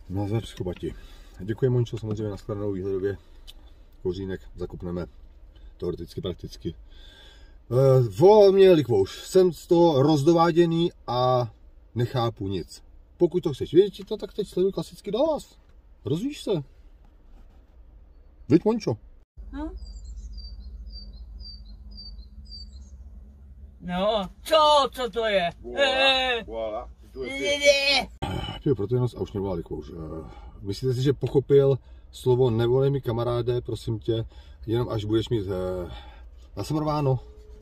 Nazvat Schobati. Děkuji, Mončo, samozřejmě na shledanou výhledově. Kořínek zakupneme teoreticky, prakticky. Volal mě Likvouš. Jsem z toho rozdováděný a nechápu nic. Pokud to chceš vědět, to, tak teď sleduj klasicky Dallas. Rozvíš se. Viď, Mončo? No. No, co to je? Voilà. Proto jenom a už mě volal Likvouš. Myslíte si, že pochopil slovo nevolej mi kamaráde, prosím tě, jenom až budeš mít nasamrováno?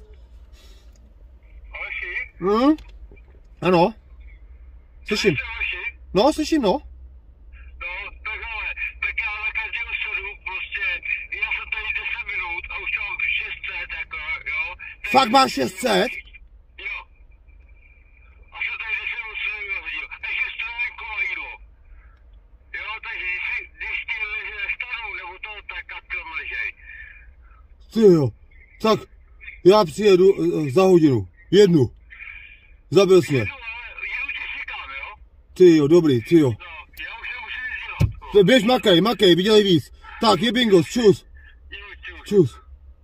Aleši? Ano. Slyším. No, slyším, no. No, tak ale, tak já na každého sedu, prostě, já jsem tady 10 minut a už mám 600, jako, jo. Fakt máš 600? Jo. A jsem tady 10 minut se nevyhodil. Ještě strávím kola jídlo. Jo, takže když ty lidi nestanou, nebo to, tak ať tam ležej. Ty jo. Tak já přijedu za hodinu. Jednu. Zabil jsi mě. Jedu tě říkám, jo? Ty jo, dobrý, ty jo. No, já už nemusím nic dělat. Běž, makej, vydělej víc. Tak, je bingo, čus. Čus.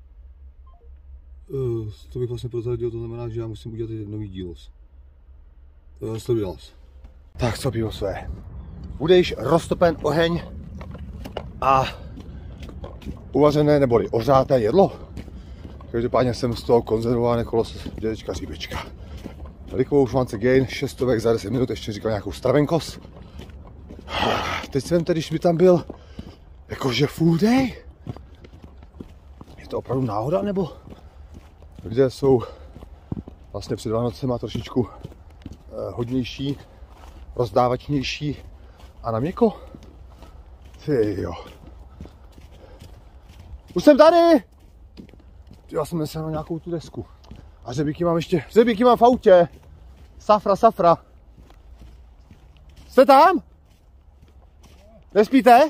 To bych vlastně prozradil, to znamená, že já musím udělat nový díl. Sleduj nás. Tak, co pivo své. Bude již roztopen oheň a uvařené neboli ohřáté jedlo. Každopádně jsem z toho konzervované kolos dědečka Říbečka. Likvouš once again, 6 za 10 minut, ještě říkal nějakou stravenkos. Teď jsem tedy, když by tam byl jakože full day. Je to opravdu náhoda, nebo lidé jsou vlastně před Vánocema trošičku hodnější, rozdávačnější a na měko? Ty jo. Už jsem tady! Já jsem nesel na nějakou tu desku. A řebíky mám ještě, řebíky mám v autě. Safra. Jste tam? Nespíte?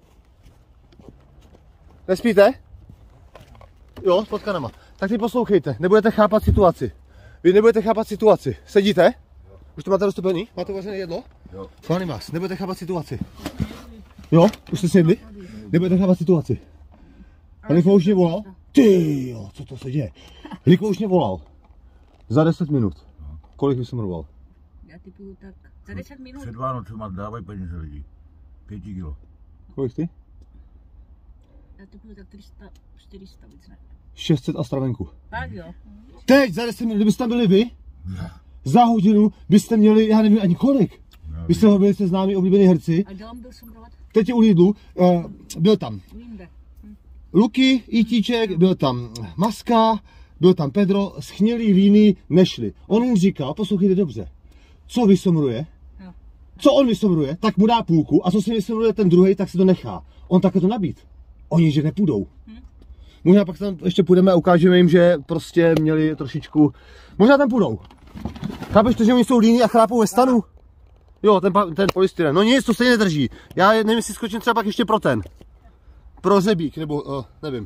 Nespíte? Jo, s potkanama. Tak teď poslouchejte, nebudete chápat situaci. Vy nebudete chápat situaci. Sedíte? Už to máte roztopený? Máte uvařené jedlo? Jo. Schválně vás, nebudete chápat situaci. Jo? Už jste sedli? Nebudete chápat situaci. A Likvouš mě volal? Ty jo, co to se děje? Likvouš mě volal. Za 10 minut. Kolik bys mluval? Já typuju tak za 10 minut. Před Vánocema dávají peníze lidi. 5 kilo. Kolik ty? Já typuju tak 300, 400 víc ne. 600 a stravenku. Tak jo. Teď za 10 minut, kdybyste tam byli vy, za hodinu byste měli, já nevím ani kolik. Vy jste byli se známí oblíbení herci. A dělám byl somrovat? Teď je u Lidlu, byl tam Jinde. Luky, Itíček, byl tam Maska, byl tam Pedro, schnilý víny nešli. On jim říkal, poslouchejte dobře, co vysomruje, co on vysomruje, tak mu dá půlku a co si vysomruje ten druhý, tak si to nechá. On také to nabít. Oni, že nepůjdou. Možná pak tam ještě půjdeme a ukážeme jim, že prostě měli trošičku, možná tam půjdou. Chápeš to, že oni jsou líní a chrápou ve stanu? Jo, ten polystyren. No nic, to stejně nedrží. Já nevím, jestli skočím třeba pak ještě pro řebík, nebo nevím.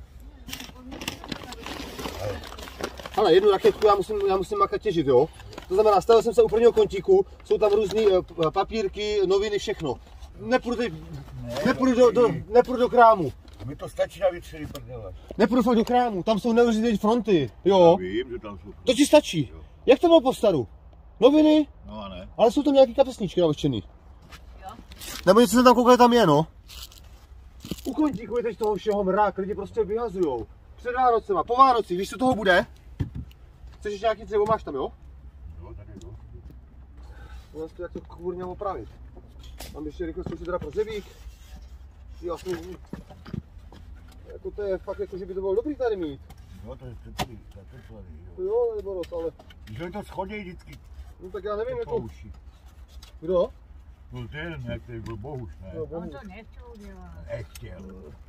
Ale jednu raketku já musím makat těžit, jo. To znamená, stavil jsem se u prvního kontíku, jsou tam různý papírky, noviny, všechno. Nepůjdu do krámu. Mi to stačí na většiny prdele. Nepůjdu fakt do krámu, tam jsou neuvěřitelné fronty, jo. Já vím, že tam jsou. To ti stačí. Jo. Jak to bylo po staru? Noviny? No a ne. Ale jsou tam nějaký kapesníčky navlčený. Jo. Nebo něco se tam koukali, tam je, no. U kontíku je teď toho všeho mrak, lidi prostě vyhazujou. Před Vánocema, po Vánocích, víš, co toho bude? Chceš ještě nějaký dřevo, máš tam, jo? Jo, tady jo. Ono to jak to kurně opravit. Mám ještě rychle zkoušet teda pro řebík. Jasný. Jako to je fakt jako, že by to bylo dobrý tady mít. Jo, to je teplý, jo, nebo roz, ale... Že to schoděj vždycky. No tak já nevím, jako... Uši. Kdo? Byl ten, jak to byl Bohuš, ne? Jo, On to nechtěl udělat. Nechtěl.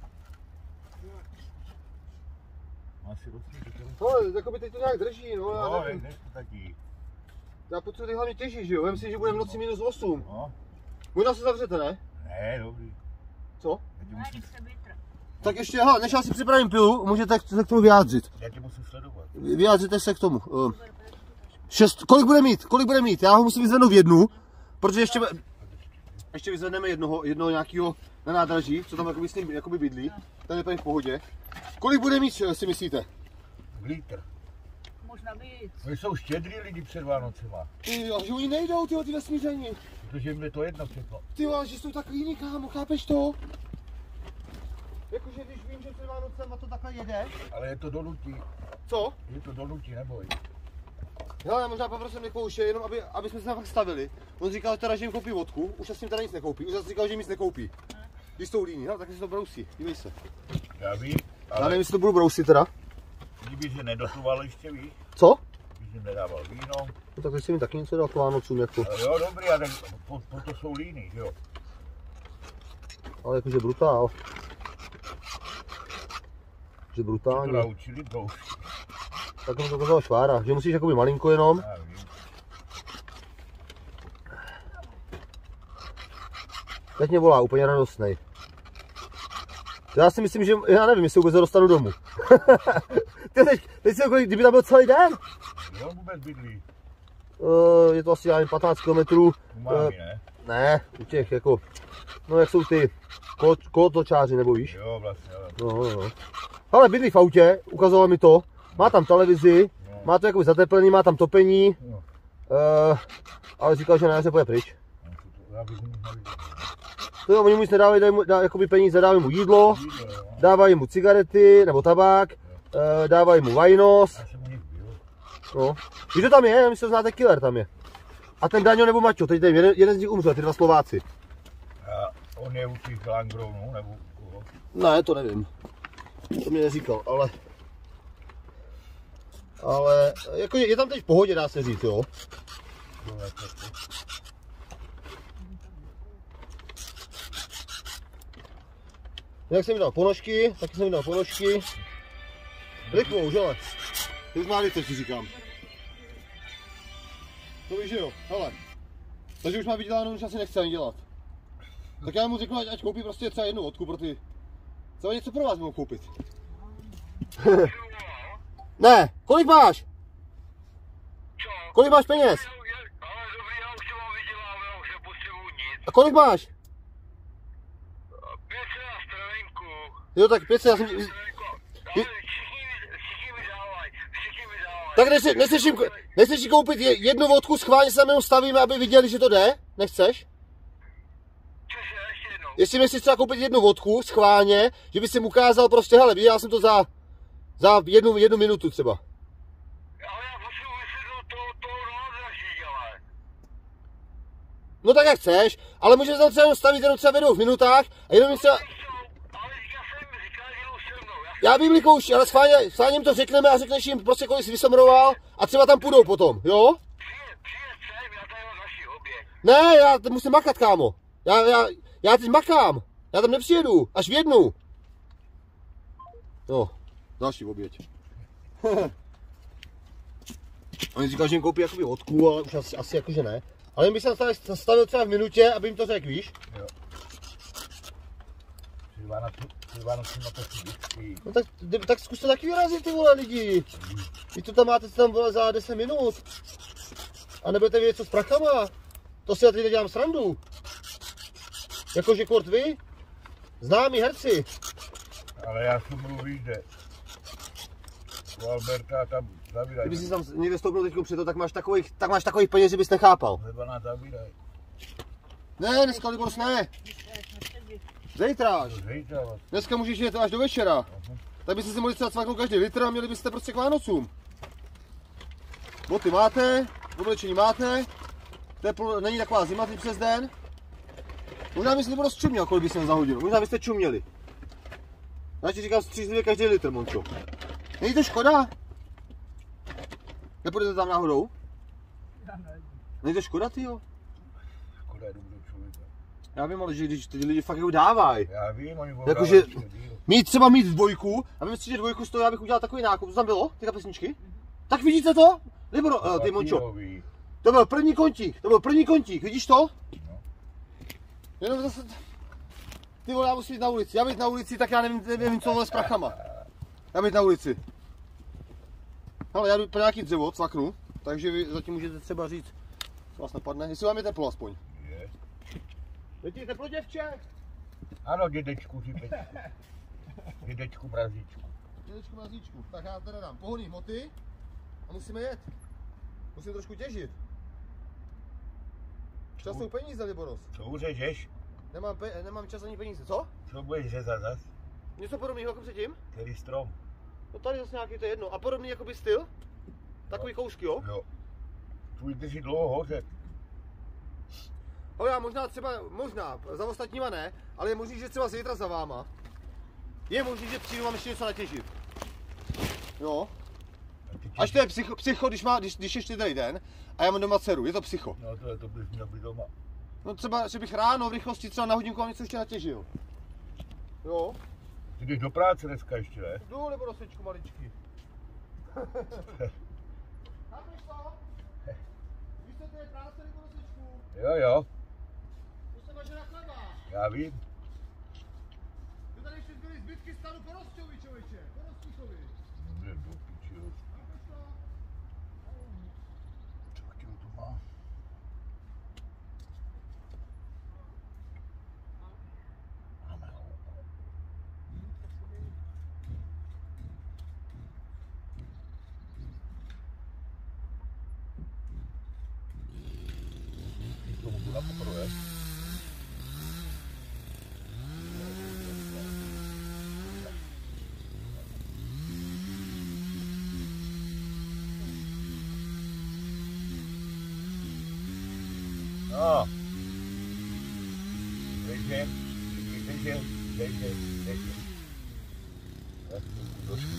Asi rozsvítit. Ale jako by teď to nějak drží, no, já nevím. Nech to taky. Já potřebuji hlavně těžit, že jo? Vem si, že bude v noci -8. No. Možná se zavřete, ne? Ne, dobrý. Co? Tak ještě, hele, než já si připravím pilu, můžete se k tomu vyjádřit. Já tě musím sledovat. Vyjádřete se k tomu. 6, kolik bude mít? Já ho musím vyzvednout v jednu, protože ještě... ještě vyzvedneme jednoho nějakého na nádraží, co tam jakoby s ním jakoby bydlí. Ten je úplně v pohodě. Kolik bude mít, si myslíte? Litr. Možná víc. Oni jsou štědrý lidi před Vánocema. Ty jo, že oni nejdou, ty vesmíření. Protože jim je to jedno všechno. Ty jo, že jsou takový jiný, kámo, chápeš to? Jakože když vím, že před Vánocema to takhle jede. Ale je to donutí. Co? Je to donutí, neboj. Hele, já možná poprosím Nikouše, jenom aby jsme se fakt stavili. On říkal teda, že jim koupí vodku, už s tím teda nic nekoupí, už zase říkal, že jim nic nekoupí. Když jsou líní, tak si to brousí, dívej se. Já vím, Já ale nevím, jestli to budu brousit teda. kdyby že nedotoval ještě víš, Co? když jim nedával víno. No tak si mi taky něco dal k Vánocům jako. Ale jo, dobrý, ale to jsou líný, že jo. Ale jakože brutál. Že To brutálně. naučili brousit. Tak to ukázal Švára, že musíš jakoby malinko jenom. Já vím. Teď mě volá, úplně radostnej. Já si myslím, že, já nevím, jestli vůbec dostanu domů. teď si jako, kdyby tam byl celý den. Kde on vůbec bydlí? Je to asi 15 km. U mámy, ne? Ne, u těch jako, no jak jsou ty kolotočáři, nebo víš? Jo, vlastně, ale... No. Ale bydlí v autě, ukazoval mi to, má tam televizi, má to jakoby zateplený, má tam topení, No. ale říkal, že na jaře půjde pryč. Já bych mu neviděl. To jo, oni mu nic nedávají, jakoby peníze, dávají mu jídlo, Jídlo, jo. dávají mu cigarety nebo tabák, dávají mu vajnos, Já jsem u nich byl. no. Víš, to tam je, nevím, jestli to znáte, Killer tam je. A ten Daňo nebo Maťo, teď jeden z nich umřel, ty dva Slováci. A on je u těch Langronů, nebo u koho? Ne, to nevím. To mě neříkal, ale jako je tam teď v pohodě, dá se říct, jo. Jak jsem mi dal ponožky, taky jsem mi dal ponožky. Likvou, už ale. Ty už má litr, si říkám. To víš, že jo, hele. Takže už má vyděláno, už asi nechce ani dělat. Tak já mu řeknu, ať koupí prostě třeba jednu vodku pro ty. Co něco pro vás mohu koupit? Ne, kolik máš? Co? Kolik máš peněz? Ale dobrý, já už to mám vyděláno, já už nepotřebuji nic. A kolik máš? 500 na stravenku. Jo, tak 500, já jsem... Ale všichni mi dávají, Tak nechceš jim koupit jednu vodku, schválně se jenom stavíme, aby viděli, že to jde? Nechceš? Cože, ještě jednou. Jestli mi si třeba koupit jednu vodku, schválně, že by si mu ukázal prostě, hele, viděl jsem to za jednu minutu třeba. Ale já potřebuji vysvětlit to nádraží, ale. No tak jak chceš, ale můžeme tam třeba stavit jenom třeba v 2 minutách a jenom mi třeba... Ale já jsem jim říkal, že jdou se mnou. Já vím, Likouši, ale schválně jim to řekneme a řekneš jim prostě, kolik jsi vysomroval a třeba tam půjdou potom, jo? Přijet sem, já tady mám naši objekt. Ne, já musím makat, kámo. Já teď makám. Já tam nepřijedu, až v 1. No, další oběť. Oni říkali, že jim koupí jakoby vodku, ale už asi jakože ne. Ale jim bych se stavil třeba v minutě, aby jim to řekl, víš? Jo. Před Vánoci na to vždycky. No tak zkuste taky vyrazit, ty vole lidi. Vy to tam máte tam vole za 10 minut. A nebudete vědět co s prachama. To si já teď nedělám srandu. Jakože kort vy? Známí herci. Ale já jsem mluvil, že u Alberta tam zavírají. Kdyby si tam někde stoupnul teď před to, tak máš takových peněz, že bys nechápal. Nebo nás zavírají. Ne, dneska Libors ne. Zítra až. Zítra vás. Dneska můžeš jet až do večera. Tak byste si mohli třeba cvaknout každý litr a měli byste prostě k Vánocům. Boty máte, oblečení máte. Teplo, není taková zima teď přes den. Možná bys Libors čuměl, kolik bys za hodinu. Možná byste čuměli. Já ti říkám střízlivě každý litr, Mončo. Není to škoda? Nepůjdete tam náhodou? Není to škoda, tyjo? Škoda je dobrý člověka. Já vím, ale že když ty lidi fakt jako dávají. Já vím, oni budou Jakože dávat ještě díl. mít dvojku, a vím si, že dvojku stojí, já bych udělal takový nákup. Co tam bylo? Ty kapesničky? Tak vidíte to? Libor, ty Mončo. Papírový. To byl první kontík, vidíš to? No. Jenom zase... Ty vole, já musím jít na ulici. Já být na ulici, tak já nevím co vole s prachama. Já být na ulici. Ale já jdu pro nějaký dřevo, cvaknu, takže vy zatím můžete třeba říct, co vás napadne, jestli vám je teplo aspoň. Je. Je ti teplo, děvče? Ano, dědečku, dědečku mrazíčku. Dědečku mrazíčku. Tak já teda dám pohonný hmoty a musíme jet. Musím trošku těžit. Čas jsou peníze, Liboros. Co uřežeš? Nemám čas ani peníze, co? Co budeš řezat zas? Něco podobného jako předtím? Který strom? No tady zase nějaký, to je jedno. A podobný jakoby styl? Takový kousky, jo? Jo. Tvůj drží dlouho hořet. Ale já možná, za ostatníma ne, ale je možný, že třeba zítra za váma. Je možný, že přijdu vám ještě něco natěžit. Jo. Až to je psycho, když ještě tady den a já mám doma dceru, je to psycho. No to bys měl být doma. No třeba, že bych ráno v rychlosti třeba na hodinku vám něco ještě natěžil. Jo. Ty jdeš do práce dneska ještě, ne? Jdu, nebo rosečku maličký. Chápeš to? Víš co, to je práce, nebo rosečku? Jo. To se važe na chleba. Já vím. Tu tady ještě zbyly zbytky stanu Porosťovi, člověče. Porostíkovi. Ne, do piči, jo. Chápeš to? Co kilo to má? Máme ho. Tomu tu napoprvé. No. Dejte. Tak to trošku.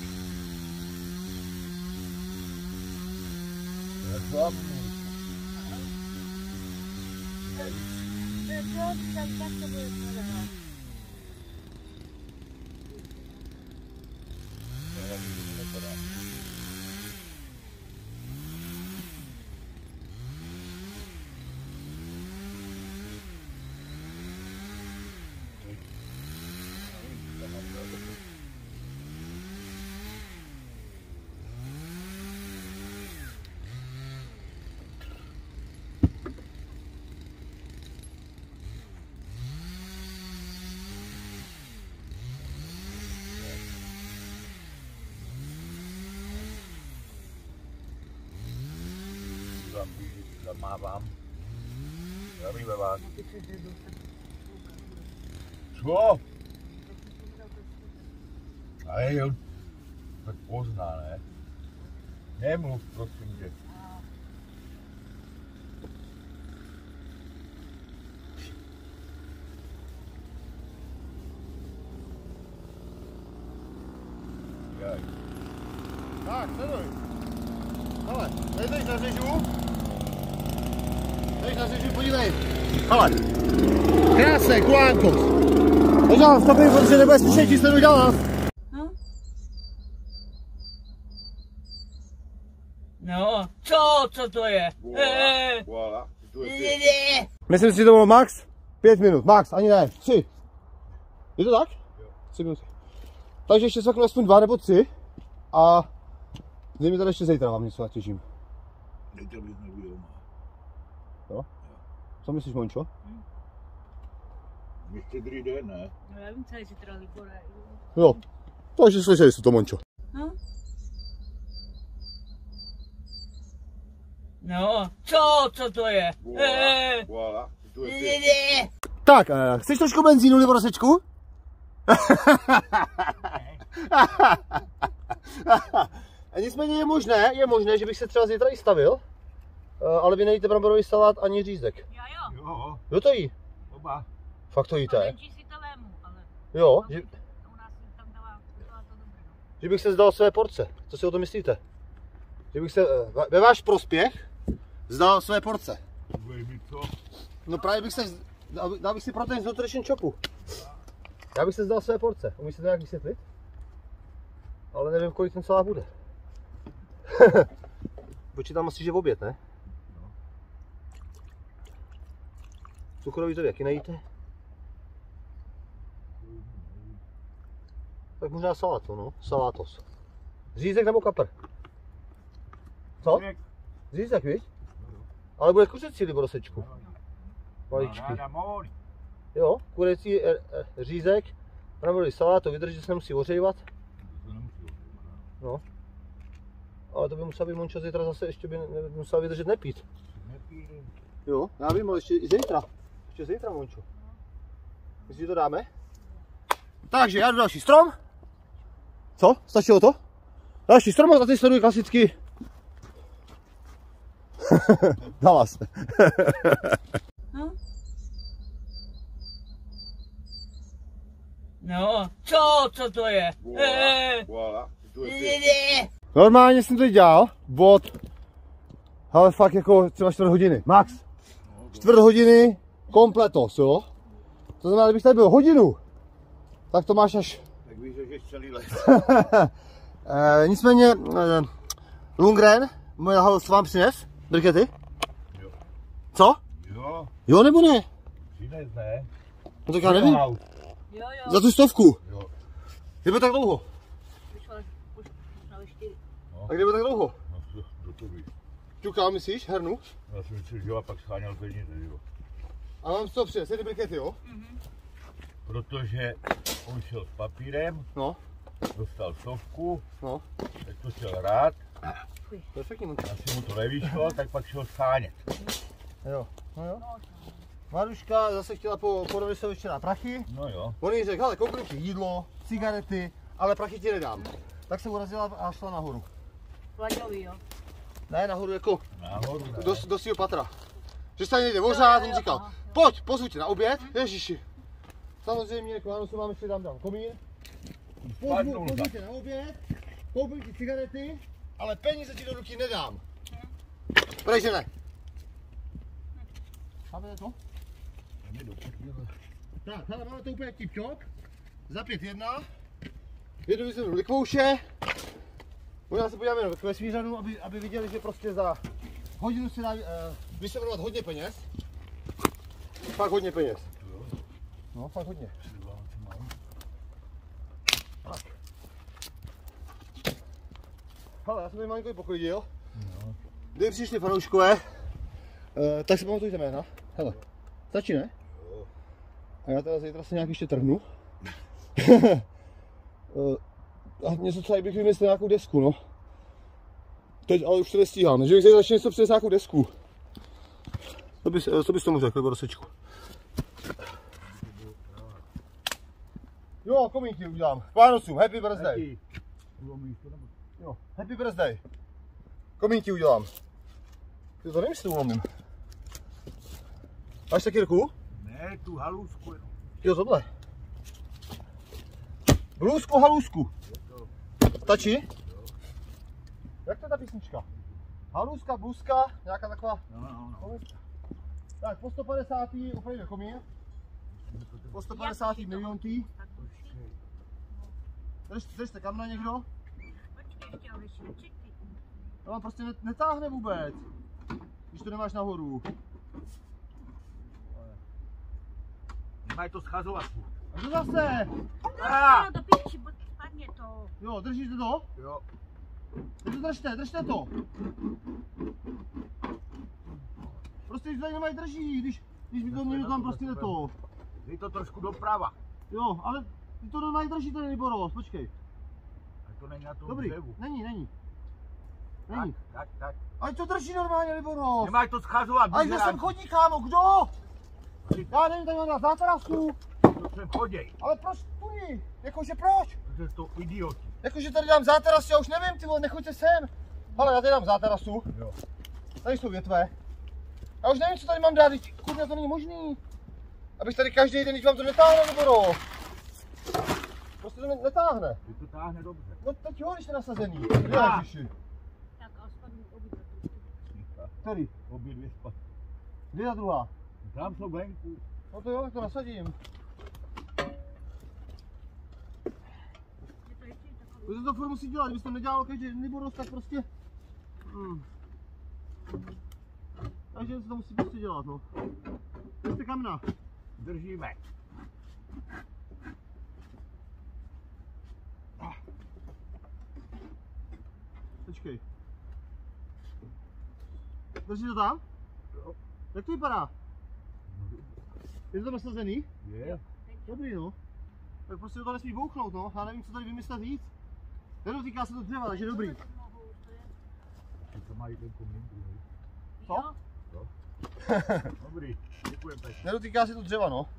Zamávám. Zdravím ve vás. Co? Ale jo, to pozná, ne? Nemluv, prosím tě. Jaj. Tak, sleduj. Hele, tady nařežu. Tady nařežu, podívej. Hele. Krásné, kulánkos. Takže vám stopím, protože nebude slyšet, či sleduj dál nás. No, co to je? Voilà. Myslím si, že to bylo max 5 minut. Max, ani ne, 3. Je to tak? Jo. 3 minuty. Takže ještě svaknu aspoň 2 nebo 3. A dej mi tady ještě zítra, vám něco natěžím. Dejte mi znovu doma. Jo? Co myslíš, Mončo? Ještě druhý den, ne? No já vím, co je zítra, Libore. Jo. Takže slyšeli jste to, Mončo. No? No, co to je? Voilà. Tak, chceš trošku benzínu nebo rosečku? A nicméně je možné, že bych se třeba zítra i stavil, ale vy nejíte bramborový salát ani řízek. Jo. Kdo to jí? Oba. Fakt to jíte? Menší si to vému, ale Jo, že, u nás tam dala to dobré. že bych se zdal své porce. Co si o to myslíte? Že bych se ve váš prospěch zdal své porce. Budeš mít co? No právě bych se, dal bych si protein z Nutrition Shopu. Já bych se zdal své porce. Umíš se to nějak vysvětlit? Ale nevím, kolik ten celá bude. Počítám asi, že v oběd, ne? No. Cukrový to jaký nejíte? Tak možná saláto, no. Salátos. Řízek nebo kapr? Co? Řízek, víš? Ale bude kuřecí, nebo rosečku? Maličký. Jo, kuřecí řízek, bramborový salát, to vydrží, se nemusí ohřívat. No. Ale to by musel být Monča zítra zase, ještě by musel vydržet nepít. Jo, já vím, ale ještě i zítra. Ještě zítra, Mončo. Myslíš, že to dáme? Takže já jdu další strom. Co? Stačilo to? Další strom a ty sleduj klasicky. Dala se. No. No, co to je? Voilà. Normálně jsem to dělal od, ale fakt jako třeba 4 hodiny, max. 4 hodiny kompletos, jo? To znamená, kdybych tady byl hodinu, tak to máš až... Tak víš, že jsi celý let. Nicméně, Lundgren, můj lahol vám přines brikety? Jo. Co? Jo, Jo nebo ne? přines ne. No tak já nevím. Jo. Za tu 100. Jo. Kdyby tak dlouho. Vyšlo na 4. A kdyby tak dlouho? No, do to víš. Ťuká, myslíš, hernu? Já jsem myslel, že jo, a pak scháněl peníze, jo. A mám 100 přines, ty brikety, jo? Protože on šel s papírem, No, dostal 100, no. tak to šel rád, Perfektní, Mončo. asi mu to nevyšlo, tak pak šel schánět. Jo, no jo. Maruška zase chtěla po Novisovi včera prachy. No jo. On jí řekl, hele, koupím ti jídlo, cigarety, ale prachy ti nedám. Tak se urazila a šla nahoru. Vlaďový, jo. Ne, nahoru jako Nahoru ne. do svého patra. Že se tady nejde ořád, on říkal, pojď, pozvu tě na oběd, ježiši. Samozřejmě k Vánocu mám ještě dám komín. Pozvu tě na oběd, koupím ti cigarety, ale peníze ti do ruky nedám. Prej, že ne. Chápete to? Tak, hele, máme to úplně tip-top. Za 5-1. Jedu vyzvednu likvouše. Možná se podíváme k vesmířanu, aby viděli, že prostě za hodinu si dá vysebrovat hodně peněz. Fakt hodně peněz. No, fakt hodně. Tak. Hele, já jsem tady malinko poklidil. Kdyby přišli fanouškové, tak si pamatujte jména. Hele, stačí, ne? A já teda zítra se nějak ještě trhnu. A něco třeba bych vymyslel nějakou desku, no. Teď ale už to nestíhám, že bych zítra začal něco přines nějakou desku. Co bys tomu řekl, nebo rozsečku? Jo, komínky udělám. K Vánocům, happy birthday. Jo, happy birthday. Komínky udělám. Ty to nevím, jestli to ulomím. Máš taky ruku? Ne, tu halůzku jenom. Jo, tohle. Blůzku, halůzku. Stačí? Jak to je ta písnička? Halůzka, blůzka, nějaká taková... No. Tak, po 150. upravíme komín. Po 150. miliontý. Držte kamna někdo? Počkej, počkej. To vám prostě netáhne vůbec, když to nemáš nahoru. Nemají to schazovat. A co zase? No, do píči, spadně to. Jo, držíte to? Jo. Teď to držte to. Prostě když tady nemají drží, když mi to někdo tam prostě to. Dej to trošku doprava. Jo, ale ty to nemají drží tady Boros, počkej. A to není na tom Dobrý, dřevu. není. Tak. Ale to drží normálně Liboros. Nemáš to schazovat. Ale kde sem chodí, kámo, kdo? Já nevím, tady mám na zátarasku. To sem choděj. Ale proč tudy? Jakože proč? Protože to idioti. Jakože tady dám záterasu, já už nevím, ty vole, nechoďte sem. Hele, já tady dám záterasu. Jo. Tady jsou větve. Já už nevím, co tady mám dát, kurňa, to není možný. Abych tady každý den, když vám to netáhne, Liboro. Prostě to netáhne. Ty to táhne dobře. No teď jo, když jste nasazený. Já. Ježiši. Tak a spadnu obě. Který? Obě dvě spad. Kde je ta druhá? Tam jsou venku. No to jo, tak to nasadím. Protože to furt musí dělat, kdybyste to nedělal každý Liboros, tak prostě... Takže se to musí prostě dělat, no. Držte kamna. Držíme. Počkej. Drží to tam? Jo. Jak to vypadá? Je to nasazený? Je. Dobrý, no. Tak prostě to nesmí bouchnout, no. Já nevím, co tady vymyslet víc. Nedotýká se to dřeva, takže dobrý. To mají ten komín druhý. Co? Jo. Dobrý, děkujem Petře. Nedotýká se to dřeva, no.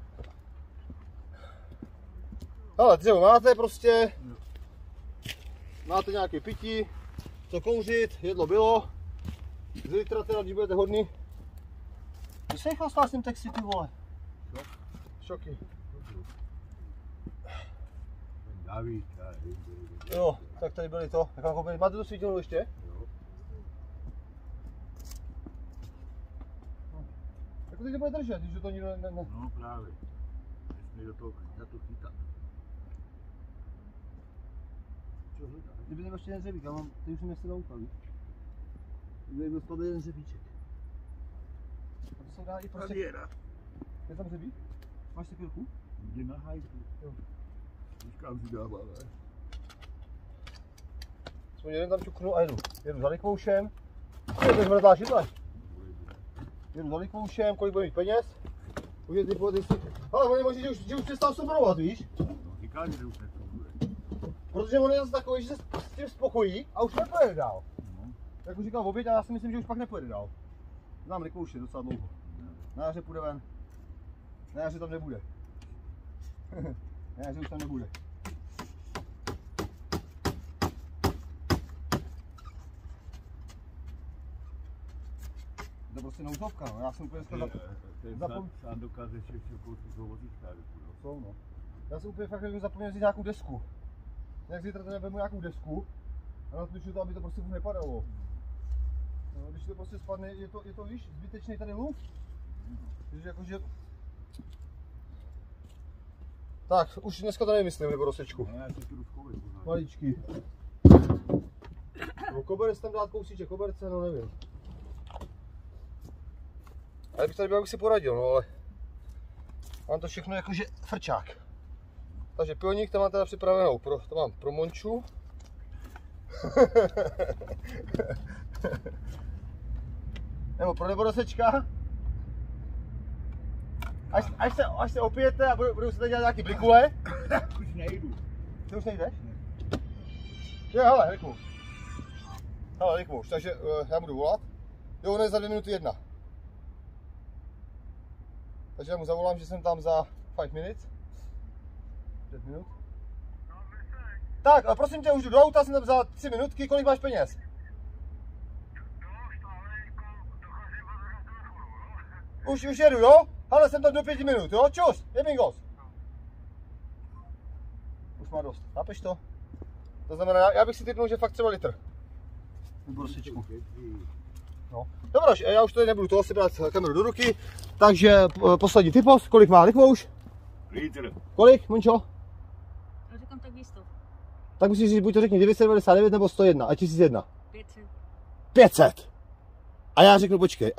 Ale dřevo máte prostě. Máte nějaké pití, co kouřit, jedlo bylo. Z litra teda, když budete hodný. Ty se chlastáš s tím texty, ty vole. Šoky. David, Jo, tak tady byly to. Tak vám máte to svítilnu ještě? jo. Tak to teď bude držet, když to nikdo ne. No právě. Nesmí do toho chytat. Co hledáš? Kdyby tam ještě jeden řebík, já mám, ty už jsem nechci naukal, víš? Kdyby byl spadl jeden řebíček. A to se dá i prostě... Tady je, Je tam řebík? Máš si chvilku? jde na hajku. Jo. Říkám si dává, ne? Aspoň jeden tam čuknu a jedu. Jedu za likvoušem. Jedu zvrtá šidle. Jedu za likvoušem, kolik bude mít peněz. Už je ty ale on je možný, že už přestal somrovat, víš? No, říká, že už nefunguje. Protože on je zase takový, že se s tím spokojí a už nepojede dál. No. Jak už říkal v oběť, a já si myslím, že už pak nepojede dál. Znám likvouše docela dlouho. Na jaře půjde ven. Na jaře tam nebude. Na jaře už tam nebude. To je prostě nouzovka, no. Já jsem úplně dneska Sám dokáže ještě kousek do vozíčka. Jsou, no. Já jsem úplně fakt zapomněl vzít nějakou desku. Jak zítra tady vezmu nějakou desku a natluču to, aby to prostě už nepadalo. No, když to prostě spadne, je to víš, zbytečný tady luk. Takže jakože... Tak, už dneska to nevymyslím, nebo rozsečku. Ne, já si tu ruškovej. Maličký. No, koberec tam dát kousíček, koberce, no nevím. Ale bych tady byl, abych si poradil, no ale... Mám to všechno jakože frčák. Takže pilník tam mám teda připravenou, to mám pro Monču. Nebo pro neborosečka. Až se opijete a budou se tady dělat nějaký blikule. Už nejdu. Ty už nejdeš? Jo, hele, rychmu. Hele, rychmu, takže já budu volat. Jo, on je za 2 minuty 1. Takže já mu zavolám, že jsem tam za 5 minut. 5 minut. Tak, a prosím tě, už jdu do auta, jsem tam za 3 minutky, kolik máš peněz? Už jedu, jo? Ale jsem tam do 5 minut, jo? Čus, je bingos. Už má dost, chápeš to? To znamená, já bych si typnul, že fakt třeba litr. Nebo rosičku. No. Dobroš, já už tady nebudu toho si brát kameru do ruky, takže poslední typos, kolik má likvouš? Litr. Kolik, Mončo? Já říkám tak výstav. Tak musíš říct, buď to řekni 999 nebo 101 a 1001. 500. 500! A já řeknu, počkej,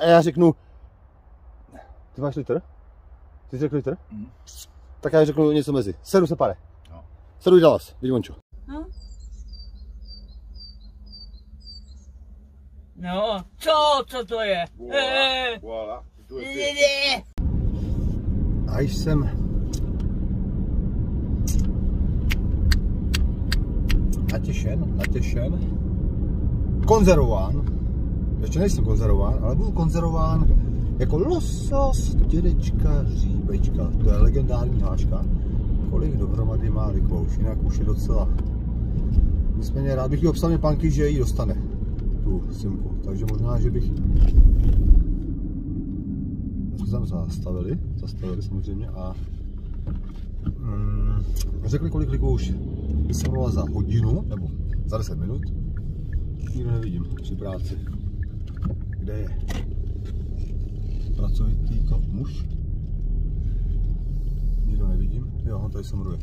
ty máš litr? Ty jsi řekl litr? Tak já řeknu něco mezi. 750. No. 7 Dallas, vidí Mončo. No. No, co to je? Voilà. A jsem natěšen, konzervován, ještě nejsem konzervován, ale budu konzervován jako losos dědečka Říbečka, to je legendární háčka. Kolik dohromady má likvouš, jinak už je docela, nicméně rád bych jí obsal panky, že ji dostane, tu simku, takže možná, že bych tam zastavili samozřejmě a řekli, kolik likvouš by se mluvila za hodinu nebo za 10 minut. Nikdo nevidím při práci. Kde je pracovitý muž? Nikdo nevidím. Jo, on tady se mluvuje.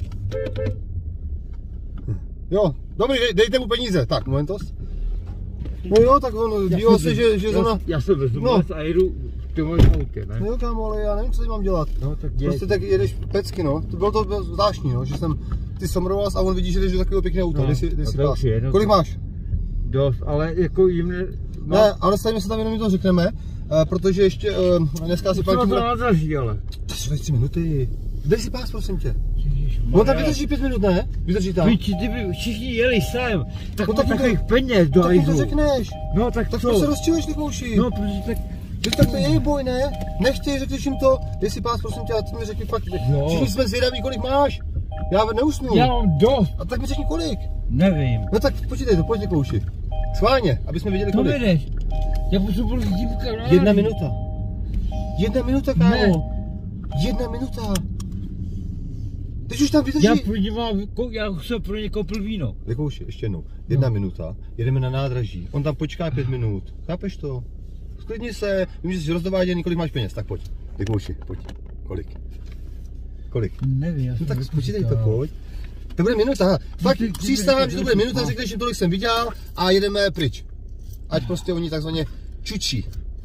Jo, dobrý, dejte mu peníze. Tak, momentos. No jo, tak on díval se, že zrovna... Já se vezmu a jedu v tom autě, ne? No jo, kámo, ale já nevím, co teď mám dělat. No, tak prostě tak jedeš pecky, no. To bylo zvláštní, no, že jsem ty somroval a on vidí, že jdeš do takového pěkného auta. No, Kolik máš? Dost, ale jako jim Ne, ale stavíme se tam jenom to řekneme. protože ještě dneska si Co pan to nádraží, ale? To jsou 3 minuty. Dej si pás, prosím tě. No tam vydrží 5 minut, ne? Vydrží tam. Víči, kdyby všichni jeli sem, tak No mám tak jim to- takových peněz do Tak jim to hajzlu. řekneš. No tak Tak co? to se rozčiluješ, ty kouši. No, protože tak... Tak to je jejich boj, ne? Nechtěj, řekneš jim to. Dej si pás, prosím tě, a ty mi řekni fakt. Jo. Všichni jsme zvědaví, kolik máš. Já neusnu. Já mám dost. A tak mi řekni kolik. Nevím. No tak počítej to, pojď ty kouši. Schválně, aby jsme věděli To kolik. nedeš. Já potřebuji dípka. 1 minuta. 1 minuta, Ne. kámo. 1 minuta. Teď už tam vydrží. Já pro ně mám, já jsem pro ně koupil víno. Lekouši, ještě jednou. 1 minuta, jedeme na nádraží. On tam počká 5 minut. Chápeš to? Sklidni se, vím, že jsi rozdováděný, kolik máš peněz, tak pojď. Lekouši, pojď. Kolik? Kolik? Nevím, já No jsem tak nepočítal. počítej to, pojď. To bude minuta. Fakt Ty- přísahám, že to bude ty- minuta, řekneš jim, tolik jsem viděl a jedeme pryč. Ať prostě oni takzvaně čučí.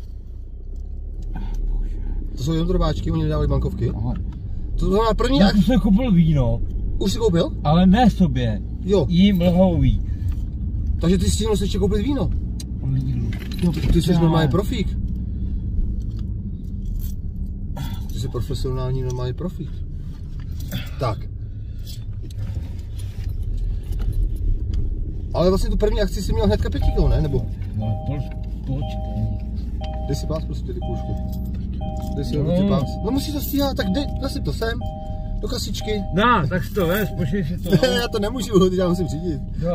To jsou jenom drobáčky, oni nedávali bankovky. Aha. To znamená první Já akt. jsem koupil víno, Už jsi koupil? ale ne sobě. Jo. Jím lhový. Takže ty stihnul si ještě koupit víno. No, ty jsi normálně profík. Ty jsi profesionální normální profík. Tak. Ale vlastně tu první akci si měl hnedka 5 kg, ne? Nebo? No, počkej. Dej si pás prostě ty kůžku. Dej si No. ty pás. No musíš to stíhat, tak dej, nasyp to sem. Do kasičky. No, tak si to vez, počkej si to. Já to nemůžu, teď já musím řídit. Jo.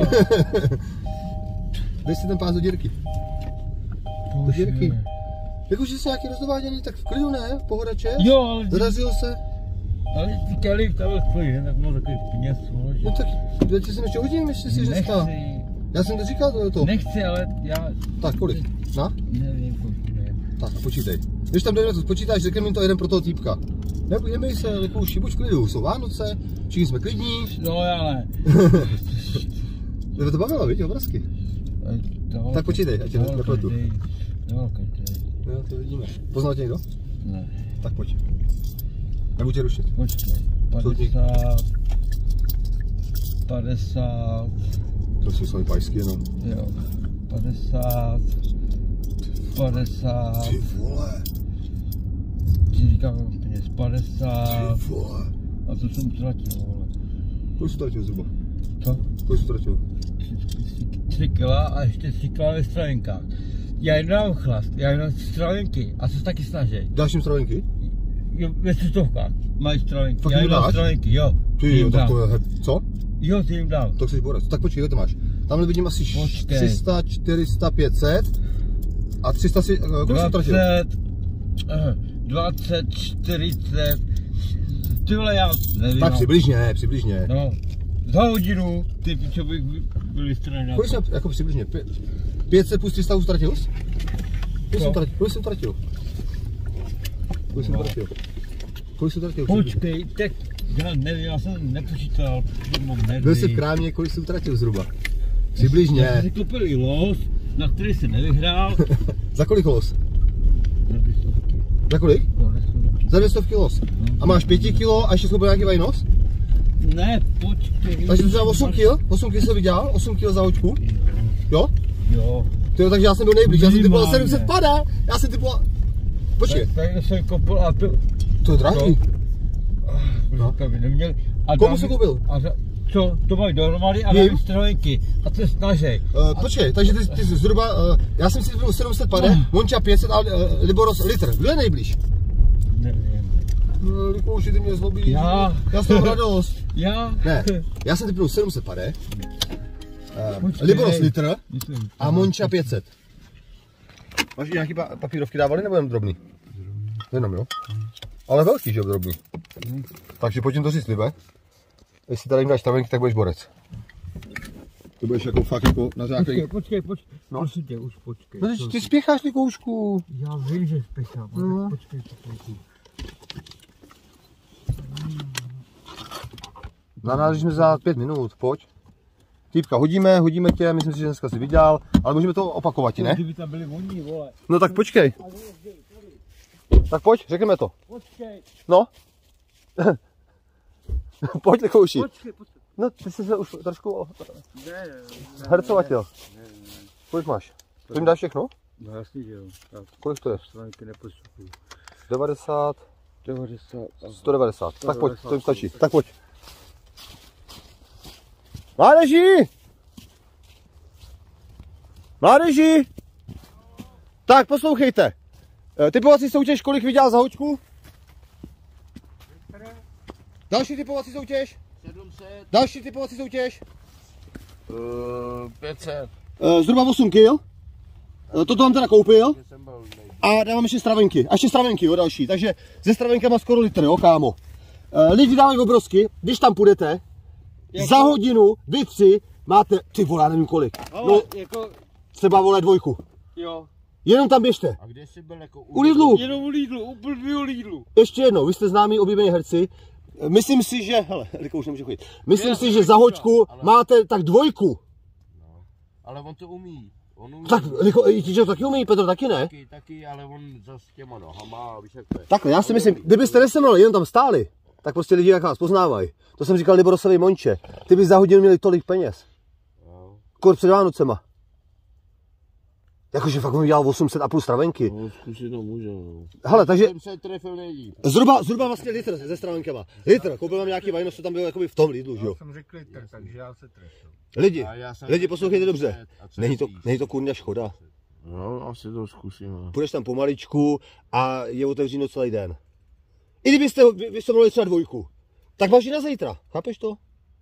Dej si ten pás do dírky. Do dírky. Jakože jsi nějaký rozdováděný, tak v klidu ne, pohodače. Jo, ale Zadařilo se. ale říkali, to stojí, ne? Tak mám takový peněz, No tak, já ti jsem ještě hodím, ještě si dneska. Nechci, Já jsem to říkal, to. nechci, ale já Tak, kolik? Na? nevím, kolik je. Tak, počítej. Když tam dojde, to spočítáš, řekne mi to jeden pro toho týpka. Neboj se, Lekouši, buď v klidu, jsou Vánoce, všichni jsme klidní. No, já ne. Tebe to bavilo, viď, obrazky. Tak počítej, ať tě nepletu. Jo, Jo, to vidíme. Poznal tě někdo? ne. Tak pojď. Nebudu tě rušit. Počkej, Co ti? 50, To jsou sami pajsky jenom. jo, 50, 50, Ty vole, ti říkám peněz, 50, vole. a to jsem utratil, vole. Kolik jsi utratil zhruba? Co? Kolik jsi utratil? 3 kila a ještě 3 kila ve stravenkách. Já jim dám chlast, já jim dám stravenky a co se taky snaží. Dáš jim stravenky? Jo, ve 100 mají stravenky, Fakt já jim jim dám dáš? stravenky, jo. Ty jim jo, tak dám. to je, co? Jo, ty jim dám. To chceš borec. Tak počkej, to máš. Tamhle vidím asi Počkej. 300, 400, 500 a 300 si, kolik jsi utratil? 20, 40, tyhle já nevím. Tak no. přibližně. No, za hodinu, ty pičo bych byl vystraněn. Kolik jsi, jako přibližně, 500 plus 300 už utratil jsi? Kolik jsi utratil? Kolik jsi utratil? Počkej, tak já nevím, já jsem nepočítal, protože mám nervy. Byl jsi v krámě, kolik jsi utratil zhruba? Já Přibližně. jsem si koupil i los, na který jsem nevyhrál. Za kolik los? Za 200. Za kolik? Za 200 los. A máš 5 kilo a ještě jsi koupil nějaký vajnos? Ne, počkej. Takže to třeba 8 kg? 8 kg jsi vydělal? 8 kg za hoďku? Jo? Jo. Tyjo, takže já jsem byl nejblíž, já jsem typoval Minimálně. 700 padá. Já jsem typoval... Počkej, Tak jsem koupil a to... to je drahý. No. By neměl. A Komu dám- jsi koupil? A co? To mají dohromady a Vím. navíc stravenky. A to je snažej. Počkej, takže ty jsi zhruba, já jsem si typoval 700 pade, Monča 500 a Liboros litr. Kdo je nejblíž? Nevím. No, Likouši, ty mě zlobíš. Já. Já jsem radost. Já? Ne, já jsem typnul 700 pade, Počkej. Liboros litr Myslím, a Monča 500. Máš nějaký papírovky dávali nebo jenom drobný? Jenom jo? Ale velký, že jo, drobný. Takže pojď jim to říct, Libe. Jestli tady jim dáš stravenky, tak budeš borec. Ty budeš jako fakt jako na základě. Počkej. No. Prosím tě, už počkej. No ty spěcháš, Likoušku. Já vím, že spěchám, ale No. počkej. Na nás jsme za 5 minut, pojď. Týpka hodíme tě, myslím si, že dneska jsi viděl, ale můžeme to opakovat, ne? Kdyby tam byli oni, vole. No tak počkej. Tak pojď, řekneme to. Počkej. No. Pojď, Likouši. Počkej. No, ty jsi se už trošku Ne. hercovatil. Kolik máš? To jim dáš všechno? No jasně, že jo. Tak Kolik to je? stránky nepostupují. 90, 90. 190. Tak pojď, to jim stačí. Tak pojď. Mládeži! Mládeži! Tak poslouchejte. Typovací soutěž, kolik vydělal za hoďku? Další typovací soutěž? 700. Další typovací soutěž? 500. Zhruba 8 kg. Toto vám teda koupil. Jsem byl nejvíc. A dávám ještě stravenky. A ještě stravenky, jo, další. Takže se stravenkama skoro litr, jo, kámo. Lidi dávají obrovsky, když tam půjdete, za hodinu, vy tři, máte, ty vole, já nevím kolik. No, jako, třeba vole 2. jo. Jenom tam běžte. A kde jsi byl jako U Lidlu. Jenom u Lidlu, u blbýho Lidlu. Ještě jednou, vy jste známí oblíbení herci. Myslím si, že, hele, Riko už nemůže chodit. Myslím si, že za hoďku máte tak 2. No. Ale on to umí. On umí. Tak, Riko, ti to taky umí, Petr taky ne? Taky, ale on za s těma nohama, víš jak to je. Takhle, já si myslím, kdybyste nesemnali, jenom tam stáli, tak prostě lidi jak vás poznávají. To jsem říkal Liborosovi Monče. Ty bys za hodinu měli tolik peněz. No. Kor před Vánocema. Jakože fakt mi dělal 800 a půl stravenky. No, zkusit to může, no. Hele, takže Jsem se trefil nejlíp. zhruba vlastně litr se stravenkama. Litr, koupil mám nějaký vajno, co tam bylo jakoby v tom Lidlu, že jo. Jsem řekl litr, takže já se trefil. Lidi, poslouchejte dobře. Není to kurňa škoda. No, asi to zkusím. Půjdeš tam pomaličku a je otevřeno celý den. I kdybyste mohli třeba 2, tak máš i na zítra, chápeš to?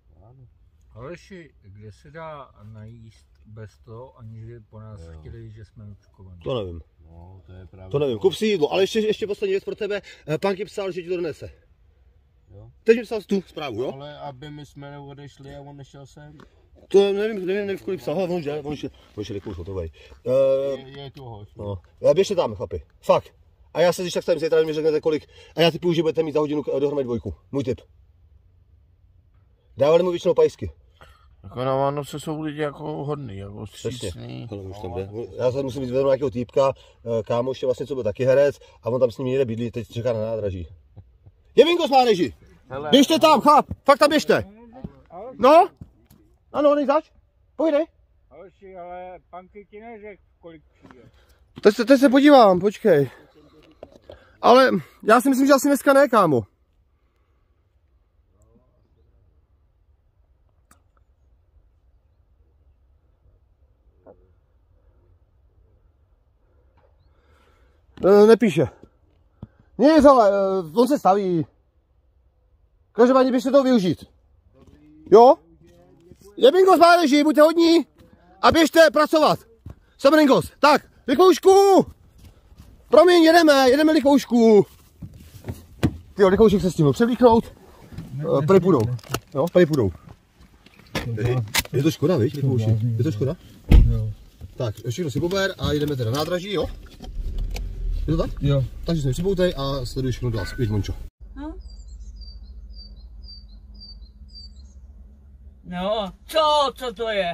Aleši, kde se dá najíst bez toho, aniž by po nás chtěli, že jsme očkovaní? To nevím. No, to je pravda. To nevím, kup si jídlo, ale ještě poslední věc pro tebe. Panky psal, že ti to donese. Jo. Teď mi psal tu zprávu, jo? Ale aby my jsme odešli a on nešel sem. To nevím, kolik psal, ale on už je už hotovej. Je tu hoď. No, běžte tam, chlapi, fakt. A já se když tak stavím zítra, mi řeknete kolik. A já typuju, že budete mít za hodinu dohromady 2. Můj tip. Dávali mu většinou pajsky. Jako na Vánoce jsou lidi jako hodný, jako střícný. Já se musím vyzvednout nějakého týpka, kámoš je vlastně, co byl taky herec, a on tam s ním někde bydlí, teď čeká na nádraží. Je bingo s mládeží! Běžte tam, chlap, fakt tam běžte! No? Ano, než zač? Pojdej. Aleši, ale Panky ti neřekl, kolik přijde. Teď se podívám, počkej. Ale já si myslím, že asi dneska ne, kámo. Nepíše. Nic, ale on se staví. Každopádně běžte toho využít. Jo? Je bingo z mládeží, buďte hodní a běžte pracovat. Jsem Ringos. Tak, Likoušku! Promiň, jedeme Likoušku. Tyjo, Likoušek se s tím převlíknout. Prej půjdou. Jo, prej půjdou. Je to škoda, víš, Likouši? Je to škoda? Jo. Tak, všechno si pober a jdeme teda na nádraží, jo? Je to tak? Jo. Takže se mi připoutej a sleduj všechno dál. Pojď, Mončo. No. No, co to je?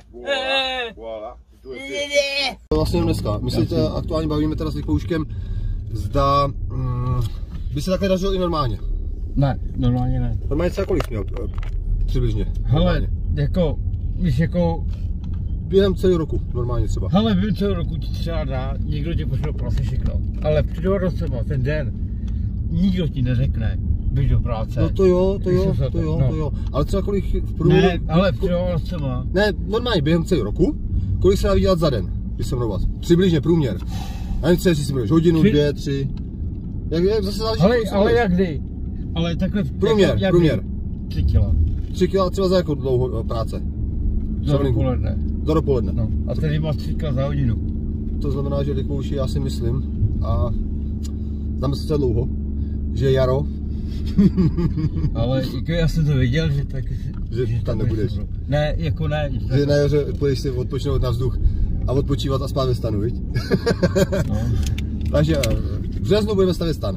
Vlastně jenom dneska. My se aktuálně bavíme teda s Likouškem, zda by se takhle dařilo i normálně. Ne, normálně ne. Normálně třeba kolik měl přibližně? Hele, jako, víš, jako... Během celého roku, normálně třeba. Hele, během celého roku ti třeba dá, někdo ti pošle prostě všechno. Ale před Vánocema, ten den, nikdo ti neřekne, běž do práce. No to jo. Ale třeba kolik v průměru... Ne, ale před Vánocema. Ne, normálně během celého roku, kolik se dá vydělat za den, když se mluvat. Přibližně průměr. A nevím, jestli si mluvíš hodinu, 2, 3. Jak zase záleží, ale jak kdy? Ale takhle... Průměr. 3 kila. 3 kila třeba za jako dlouho práce. Za dopoledne. Do dopoledne. No. A tady máš 3 kila za hodinu. To znamená, že Likouši, já si myslím, a známe se dlouho, že jaro. Ale jako já jsem to věděl, že tak... Že tam nebudeš. Ne, jako ne. Že na jaře půjdeš si odpočinout na vzduch a odpočívat a spát ve stanu, viď? No. Takže v březnu budeme stavět stan.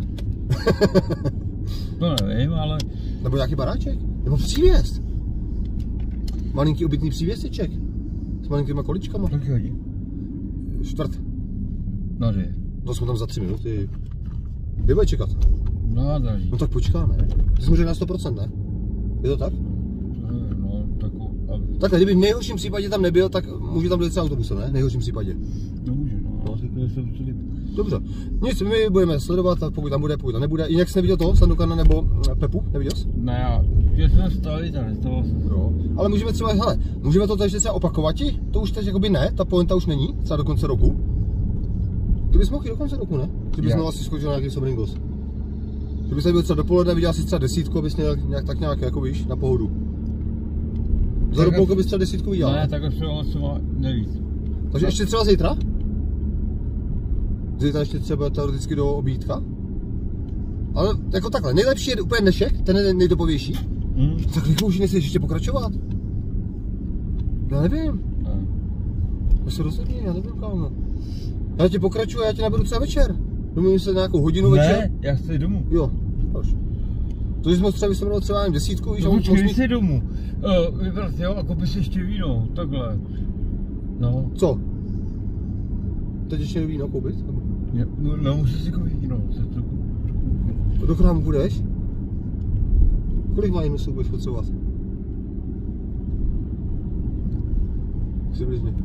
To nevím, ale... Nebo nějaký baráček? Nebo přívěst? Malinký obytný přívěseček. S malinkýma količkama. Kolik hodin? 4. No, že? To jsme tam za 3 minuty. Kdy bude čekat? No, draží. No tak počkáme. Ty jsi mu řekl na 100%, ne? Je to tak? No, Takhle, kdyby v nejhorším případě tam nebyl, tak může tam dojet třeba autobusem, ne? V nejhorším případě. No může, no. No, jsem slib. Dobře. Nic, my budeme sledovat, pokud tam bude, pokud tam nebude. Jinak jsi neviděl toho, Sandokana nebo Pepu? Neviděl jsi? Ne, já jsem stavit a nestával jsem. Jo. Ale můžeme třeba, hele, můžeme to ještě třeba opakovat? To už teď jakoby ne, ta pointa už není, třeba do konce roku. Ty bys mohl i do konce roku, ne? Že bys znovu asi skočil na nějaký Sobringos. Že bys tady byl třeba dopoledne, viděl si třeba 10, abys měl nějak jako víš, na pohodu. Za dopoledne bys třeba 10 viděl. Ne, takhle třeba nevíc. Takže ještě třeba zítra? Zítra ještě třeba teoreticky do objídka? Ale jako takhle, nejlepší je úplně dnešek, ten je nejdopovější. Tak rychle už nechceš ještě pokračovat? Já nevím. To se rozhodně, já nevím, kámo. Já tě pokračuju, já tě naberu třeba večer. Domluvím se nějakou hodinu večer. Ne, já chci domů. Jo, až. To jsi moc třeba vysvětloval třeba jen 10, víš? Počkej, jsi domů. Vybrat, jo, a koupit si ještě víno, takhle. No. Co? Teď ještě víno koupit? No, musíš si koupit víno. Do krámu budeš? Kolik vajnů budeš potřebovat? Přibližně.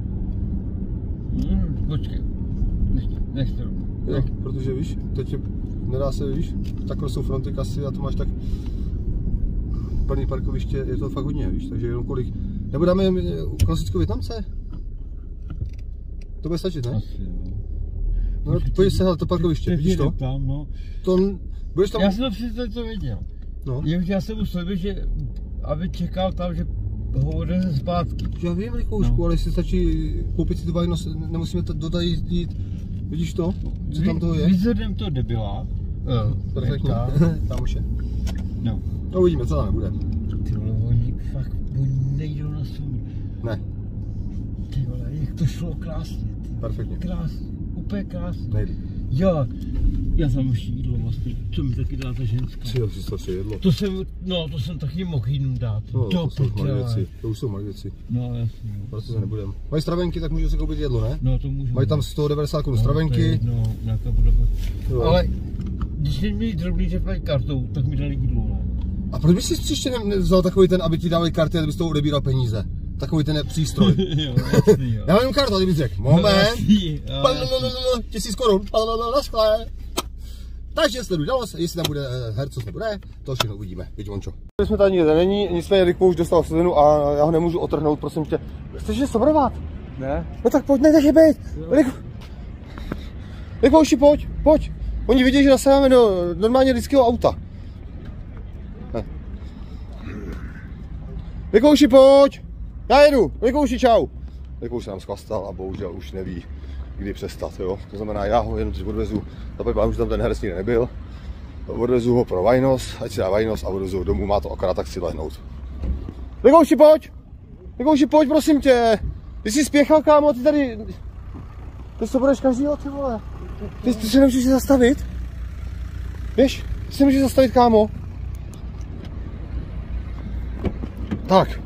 Počkej. Nechci. Jo, protože víš, teď nedá se, víš, takhle jsou fronty kasy a to máš tak plný parkoviště, je to fakt hodně, víš, takže jenom kolik. Nebo dáme klasickou Vietnamce? To bude stačit, ne? Asi, jo. No, pojď se, hele, to parkoviště, vidíš to? Tam, no. To, budeš tam... Já jsem to přesně to věděl. No. Já jsem mu slíbil, že aby čekal tam, že ho odeze zpátky. Já vím, Rikoušku, ale jestli stačí koupit si to vajno, nemusíme dodat jít. Vidíš to? Co tam toho je? Výzvedem to debila. Perfektně. Tam už je. No. No uvidíme, co tam nebude. Ty vole, oni fakt, nejdou na sůl. Ne. Ty vole, jak to šlo krásně. Perfektně. Krásně, úplně krásně. Nejde. Já jsem už jídlo vlastně, co mi taky dá ta ženská. Přijel si to si jedlo. To jsem taky mohl jiným dát. No, to jsou malé věci. To už jsou malé věci. No jasně. Proto se nebudem. Mají stravenky, tak můžu si koupit jedlo, ne? No to můžu. Mají tam 190 korun stravenky. No, nějaká Budapešť. Jo. Ale když měli drobný teplý kartou, tak mi dali jídlo, ne? A proč bys si příště nevzal takový ten, aby ti dávali karty a bys toho odebíral peníze? Takový ten přístroj. Jo, jasný, jo. Já mám kartu, a ty bys řekl, moment. Jasný, 1000 korun, na skle. Takže sleduj dál, jestli tam bude hercos nebude, to všechno uvidíme, vidí Vončo. Jsme tady nikde není, nicméně Riku už dostal slinu a já ho nemůžu otrhnout, prosím tě. Chceš je sobrovat? Ne? No tak pojď, nech je být. Rikouši, pojď. Oni vidí, že nasáváme do normálně lidského auta. Rikouši, pojď. Já jedu, Rikouši, čau. Rikouš se nám schlastal a bohužel už neví, kdy přestat, jo. To znamená, já ho jenom teď odvezu, už tam ten herec nikde nebyl. Odvezu ho pro vajnos, ať si dá vajnos a odvezu ho domů, má to akorát tak si lehnout. Rikouši, pojď, prosím tě. Ty jsi spěchal, kámo, ty tady... Ty to budeš každýho, ty vole. Ty se nemůžeš zastavit? Víš, ty se nemůžeš zastavit, kámo. Tak.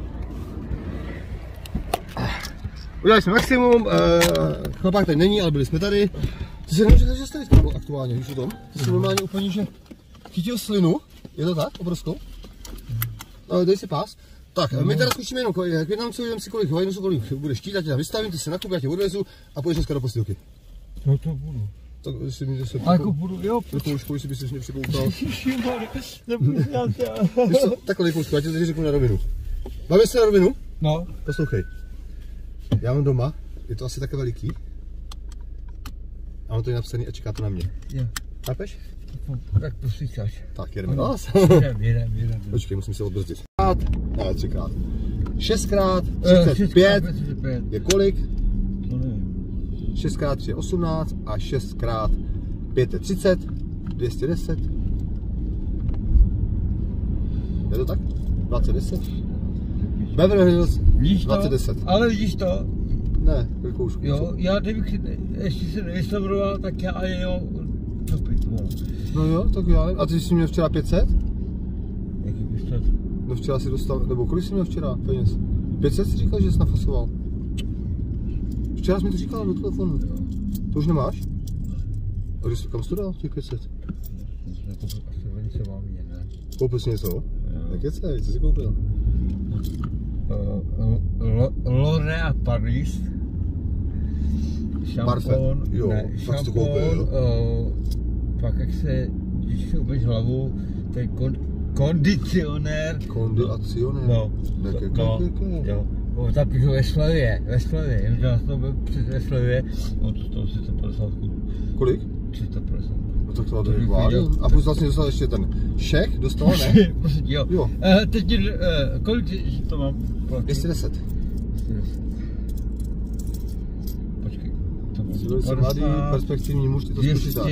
Udělali jsme maximum, chlapák tady není, ale byli jsme tady. Ty se nemůžeš zastavit, kámo, aktuálně, víš o tom? Ty jsi normálně úplně, že chytil slinu, je to tak, obrovskou? Dej si pás. Tak, my teda zkusíme jenom k Vietnamcovi, jdem si kolik vajnů, kolik budeš chtít, já tě tam vystavím, ty se nakupí, já tě odvezu a půjdeš dneska do postýlky. No to budu. Tak si mi zase A jako budu, jo. Rikoušku, jestli bys mě připoukal. Nebudu Takhle Rikoušku, já ti teď řeknu na rovinu. Bavím se na rovinu? No. Poslouchej. Já mám doma, je to asi také veliký. A ono to je napsaný a čeká to na mě. Jo. Chápeš? Tak poslycháš. Tak, jedeme vás. Jedem. Počkej, musím se odbrzdit. Ne, 3krát. 6krát, 35 je kolik? To nevím. 6krát 3 je 18 a 6krát 5 je 30, 210. Je to tak? 2010? Beverly Hills 2010. Ale vidíš to? Ne, Rikoušku. Jo, já kdybych ještě se nevysabroval, tak já jo topit. No jo, tak já nevím. A ty jsi měl včera 500? Jaký 500? No včera si dostal, nebo kolik jsi měl včera peněz? 500 jsi říkal, že jsi nafasoval. Včera jsi mi to říkal do telefonu. Jo. To už nemáš? A kde jsi, kam jsi to dal, těch 500? Koupil jsi něco? Nekecej, co jsi koupil? L'Oréal Paris. šampon, Jo, ne, fakt jsi to šampon, koupil, jo? pak jak se, když si umyš hlavu, ten kondicionér. Kondicionér? No, jo. On tam píšu ve Slevě, jenže já jsem byl před ve Slevě, on to stalo 350 Kč. Kolik? 350 Kč. No tak to tady vládím. A plus vlastně dostal ještě ten šek, dostal, ne? Prostě jo. Jo. Teď, kolik to mám? 210. 210. Počkej, to mám Jsi velice mladý, perspektivní muž, ty to spočítáš.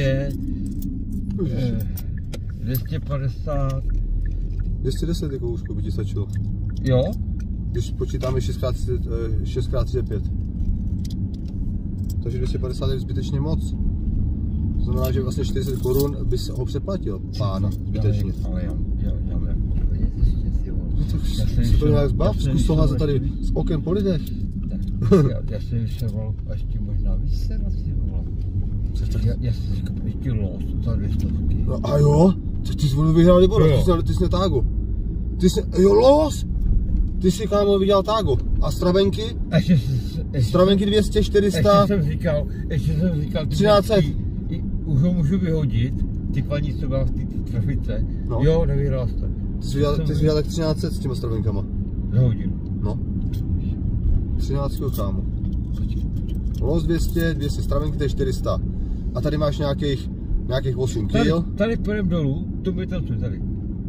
250. 210 jako úzko by ti stačilo. Jo? Když počítáme 6x35. Takže 250 je zbytečně moc. To znamená, že vlastně 40 korun bys ho přeplatil, pána, zbytečně. Ale já mám jako peněz ještě si No tak si to nějak zbav, zkus to házet tady s okem po lidech. Já jsem vyšel a ještě možná víc se vlastně volal. Já jsem říkal, ještě los za 200. No a jo? Ty jsi volil vyhrál Libor, ty jsi netágo. Jo, los! Ty jsi kámo viděl tágo. A stravenky? Stravenky 200, 400. Ještě jsem říkal, 1300. Už ho můžu vyhodit, ty paní, co byla v té trafice. No. Jo, nevyhrál jste. Ty jsi viděl tak 1300 s těma stravenkama. Za hodinu. No. 13 kámo. Los 200, 200 stravenky, to je 400. A tady máš nějakých 8 kg. Tady půjdem dolů, to by tam tady.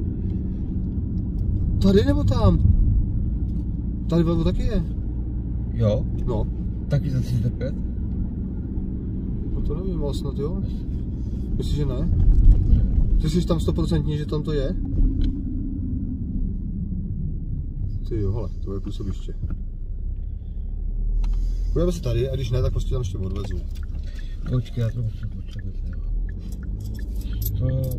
Tady nebo tam? Tady vlevo taky je. Jo? No. Taky za 35? No to nevím, ale snad jo. Myslíš, že ne? Ty jsi tam 100% že tam to je? Ty jo, hele, to je působiště. Půjdeme si tady a když ne, tak prostě tam ještě odvezu. Počkej, já to musím potřebovat. To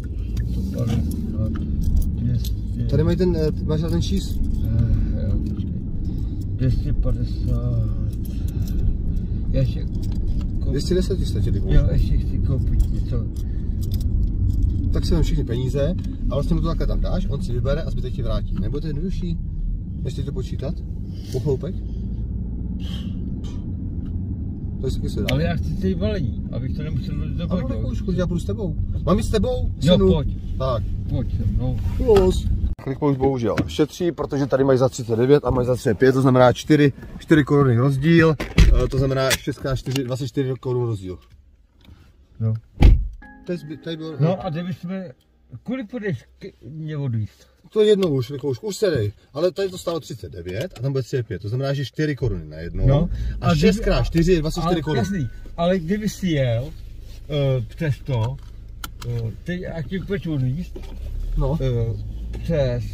200. Tady mají máš ten čís? Jo, počkej. 250. Já ještě... 210 ti stačili. Jo, ještě chci koupit něco. Tak si vem všechny peníze a vlastně mu to takhle tam dáš, on si vybere a zbytek ti vrátí. Nebo to je jednodušší, než to počítat? Pochloupek? To je taky se dá. Ale já chci tady balení, abych to nemusel do ano, tak už, já půjdu s tebou. Mám jít s tebou? Jo, synu? pojď. Tak. Pojď se mnou. Los. Klikmo už bohužel šetří, protože tady mají za 39 a mají za 35, to znamená 4 koruny rozdíl, to znamená 6x4, 24 korun rozdíl. No. Tady bylo, No a kdybychom, kolik půjdeš mě odvízt? to je jednou už se dej, ale tady to stálo 39 a tam bude 35, to znamená, že 4 koruny na jednou. No. A 6x4 je 24 korun. Jasný, ale kdyby si jel přes to, teď jak ti půjdeš odvízt, No. přes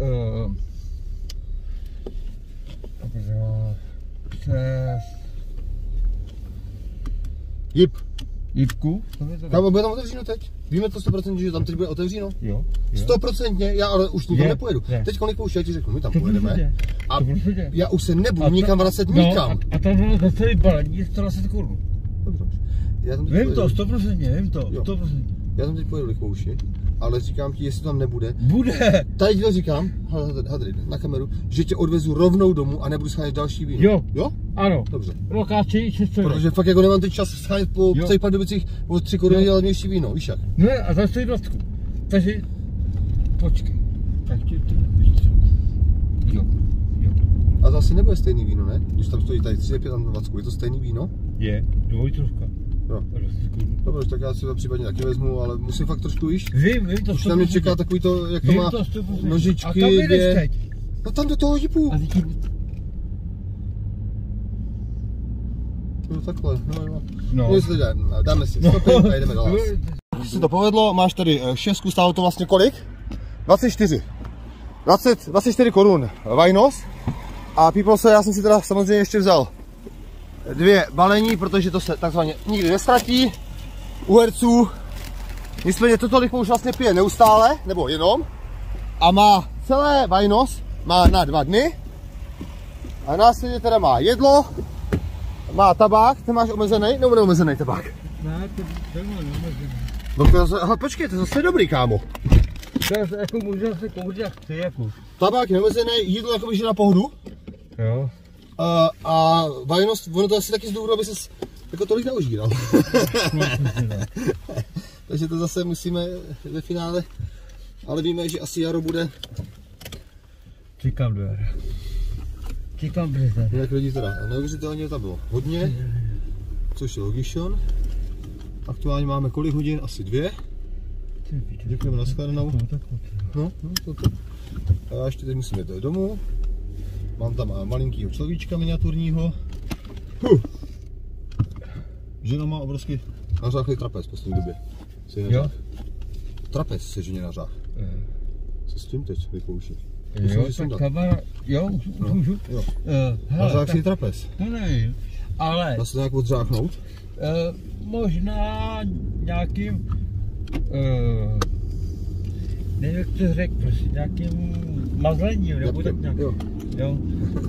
Jipku. Kámo, bude tam otevříno teď? Víme to 100%, že tam teď bude otevříno? Jo. 100%, já ale už nikam nepojedu. Teď kolik už já ti řeknu, my tam pojedeme. A já už se nebudu nikam vracet nikam. A tam bylo za celý balení 120 korun. Dobře. Vím to, 100%, vím to, 100%. Já tam teď pojedu Lichvouši, ale říkám ti, jestli tam nebude. Bude! Tady ti to říkám, Hadry, na kameru, že tě odvezu rovnou domů a nebudu schánět další víno. Jo. Jo? Ano. Dobře. Lokáci 600. Protože fakt jako nemám teď čas schánět po celých Pardubicích o 3 koruny levnější víno, víš jak? Ne, a za 120. Takže, počkej. Tak ti to vystřel. Jo. A zase nebude stejný víno, ne? Když tam stojí tady 35 a 20, je to stejný víno? Je, dvojitrovka. Jo. Dobře, tak já si to případně taky vezmu, ale musím fakt trošku již. Vím to. Už na mě čeká takový to, jak to má nožičky. A kam jdeš teď? No tam do toho jipu. A teď... No takhle, no. Dáme si stopy a jdeme dál. Když se to povedlo, máš tady 6, stálo to vlastně kolik? 24. 24 korun vajnos. A people se, já jsem si teda samozřejmě ještě vzal 2 balení, protože to se takzvaně nikdy nestratí u herců. Nicméně toto Lichvo už vlastně pije neustále, nebo jenom. A má celé vajnos, má na 2 dny. A následně teda má jedlo, má tabák, ty máš omezený nebo neomezený tabák? Ne, to má neomezený. No to zase, aha, počkej, to je zase dobrý, kámo. To je jako můžu se kouřit jak chci, jako. Tabák neomezený, jídlo jako běží na pohodu. Jo. A vajnost, ono to asi taky z důvodu, aby se jako tolik neužíral. Takže to zase musíme ve finále, ale víme, že asi jaro bude. Čekám do jara. Čekám brzy. Jak lidí teda, neuvěřitelně tam bylo hodně, což je logišon. Aktuálně máme kolik hodin? Asi 2. Děkujeme, nashledanou. No, toto. A ještě teď musíme jít domů. Mám tam malinkýho človíčka miniaturního. Žena má obrovský nařáchlý trapez v poslední době. Jo? Trapez se ženě nařách. Co s tím teď vypouští? Jo, tak kamera, jo, můžu. Jo. Nařáchlý trapez. No nevím, ale... Dá se nějak odřáknout? Možná nějakým... nevím, jak to řekl, prostě nějakým mazlením, nebo tak nějak. Jo. Jo.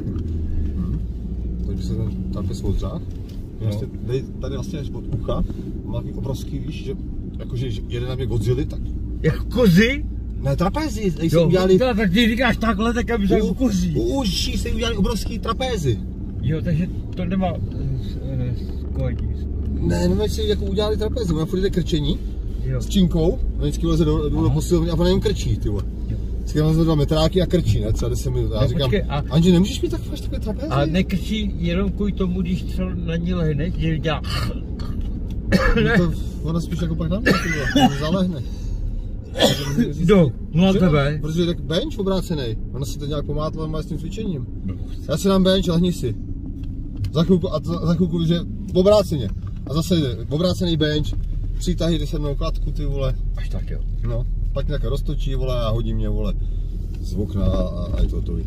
Takže se ten trapez odřák. Vlastně, tady vlastně až pod ucha, má takový obrovský, víš, že jakože jeden na mě Godzilla, tak... Jak kozy? Ne, trapézy, se udělali... Tak ty říkáš takhle, tak aby se kozí. U uší se udělali obrovský trapézy. Jo, takže to nemá skojení. Ne, no si jako udělali trapézy, ona furt jde krčení Jo. s činkou, a vždycky vleze do posilovny a ona jim krčí, ty vole. Vždycky mám 2 metráky a krčí, ne, třeba 10 minut. A já říkám, Anži, nemůžeš mít takové trapézy? A nekrčí jenom kvůli tomu, když třeba na ní lehne, že dělá... No to, ona spíš jako pak na mě, ty vole, zalehne. Kdo? Na tebe? Protože je tak bench obrácený, ona si to nějak pomátla má s tím cvičením. Já si dám bench, lehni si. Za chvilku, že obráceně. A zase jde obrácený bench, přitahy, jde se mnou kladku, ty vole. Až tak jo. No, pak mě tak roztočí, vole, a hodí mě, vole, z okna a je to hotový.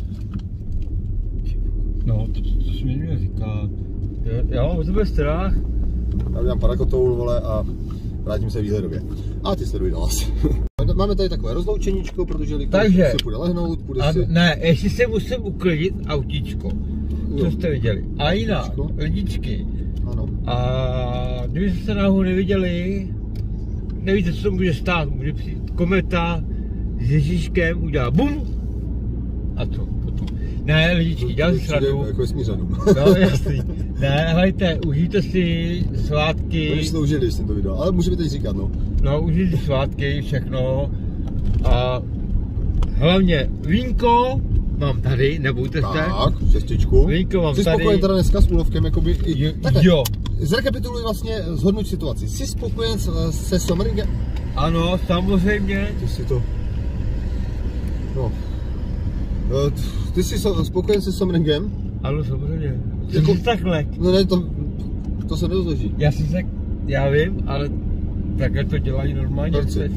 No, to jsi mi měl říkat. Já mám o tebe strach. Já udělám parakotoul, vole, a vrátím se výhledově. A ty sleduj nás. Máme tady takové rozloučeníčko, protože se půjde lehnout, půjde si... Ne, ještě se musím uklidit autíčko. Co jste viděli. A jinak, lidičky. Ano. A kdybyste se náhodou neviděli, nevíte, co to může stát. Může přijít kometa s Ježíškem, udělá bum. A to potom. Ne, lidičky, dělal si srandu. Jako smířanům. No, jasný. Ne, hejte, užijte si svátky. To jsme užili, když jsem to vydal, ale můžeme teď říkat, no. No, užijte si svátky, všechno. A hlavně vínko mám tady, nebojte se. Tak, šestičku. Vínko mám jsi tady. Jsi spokojen teda dneska s úlovkem, jakoby takhle, jo. Zrekapituluji vlastně, zhodnoť situaci. Jsi spokojen se Sommeringem? Ano, samozřejmě. Ty jsi to... No. Ty jsi spokojen se Sommeringem? Ano, samozřejmě. Jako... Takhle. No ne, to se nedozloží. Já vím, ale takhle to dělají normálně.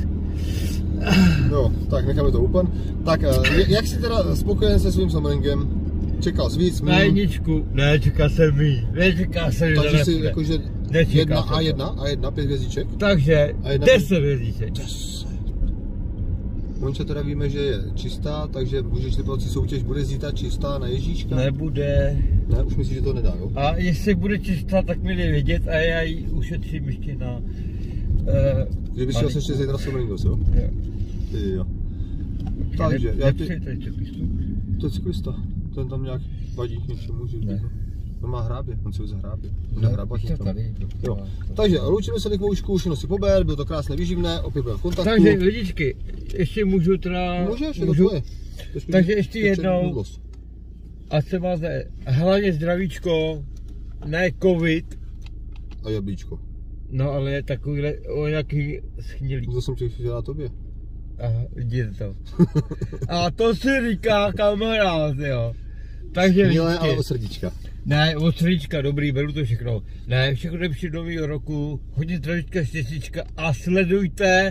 No, tak necháme to úplně. Tak, jak jsi teda spokojen se svým Sommeringem? Čekal jsi víc? Na jedničku. Ne, čekal jsem víc. Nečekal jsem, že takže si jakože 1 A1, 5 hvězdiček? Takže 10 hvězdiček. 10. Monča teda víme, že je čistá, takže můžeš typovat si soutěž, bude zítra čistá na Ježíška? Nebude. Ne, už myslíš, že to nedá, jo? A jestli bude čistá, tak mi dej vědět a já ji ušetřím ještě na... Že bys šel se ještě zítra Sommeringos, jo? Jo. Jo. Takže, já ty... To je cyklista. Ten tam nějak vadí něčemu, že ne. On má hrábě, on si ho zahrábě. Jo. Takže loučíme se Likvoušku, všechno si pober, bylo to krásné výživné, opět budeme v kontaktu. Takže lidičky, ještě můžu teda... Můžeš, je to tvoje. Takže ještě jednou, ať se máte hlavně zdravíčko, ne covid. A jablíčko. No ale takovýhle, o nějaký schnilý. To jsem chtěl tobě. Aha, vidíte to. A to si říká kamarád, jo. Takže milé, ale od srdíčka. Ne, od srdíčka, dobrý, beru to všechno. Ne, všechno lepší do nového roku, hodně zdravíčka, štěstíčka a sledujte.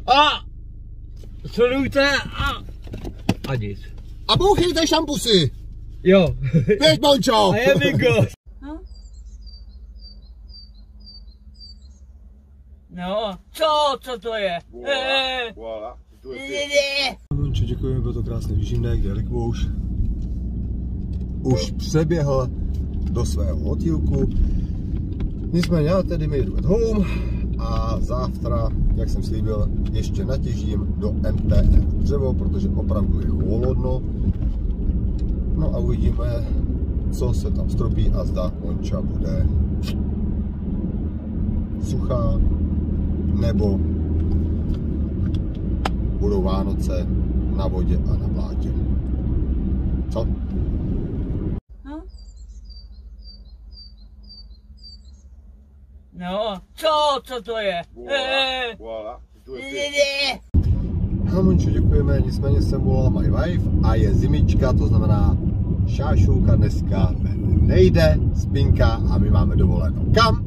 A nic. A bouchejte šampusy! Jo. Pět, Mončo! A je bingo. No, co to je? Voilà. Mončo, děkujeme, bylo to krásné výživné, kde Likvouš už přeběhl do svého hotýlku. Nicméně já tedy mi jedu at home a závtra, jak jsem slíbil, ještě natěžím do MTR dřevo, protože opravdu je chladno. No a uvidíme, co se tam stropí a zda Monča bude suchá, nebo budou Vánoce na vodě a na blátě. Co? No, No, co to je? Voilà. No Mončo, děkujeme, nicméně jsem volal my wife a je zimička, to znamená šášulka dneska nejde, spinka a my máme dovoleno. Kam?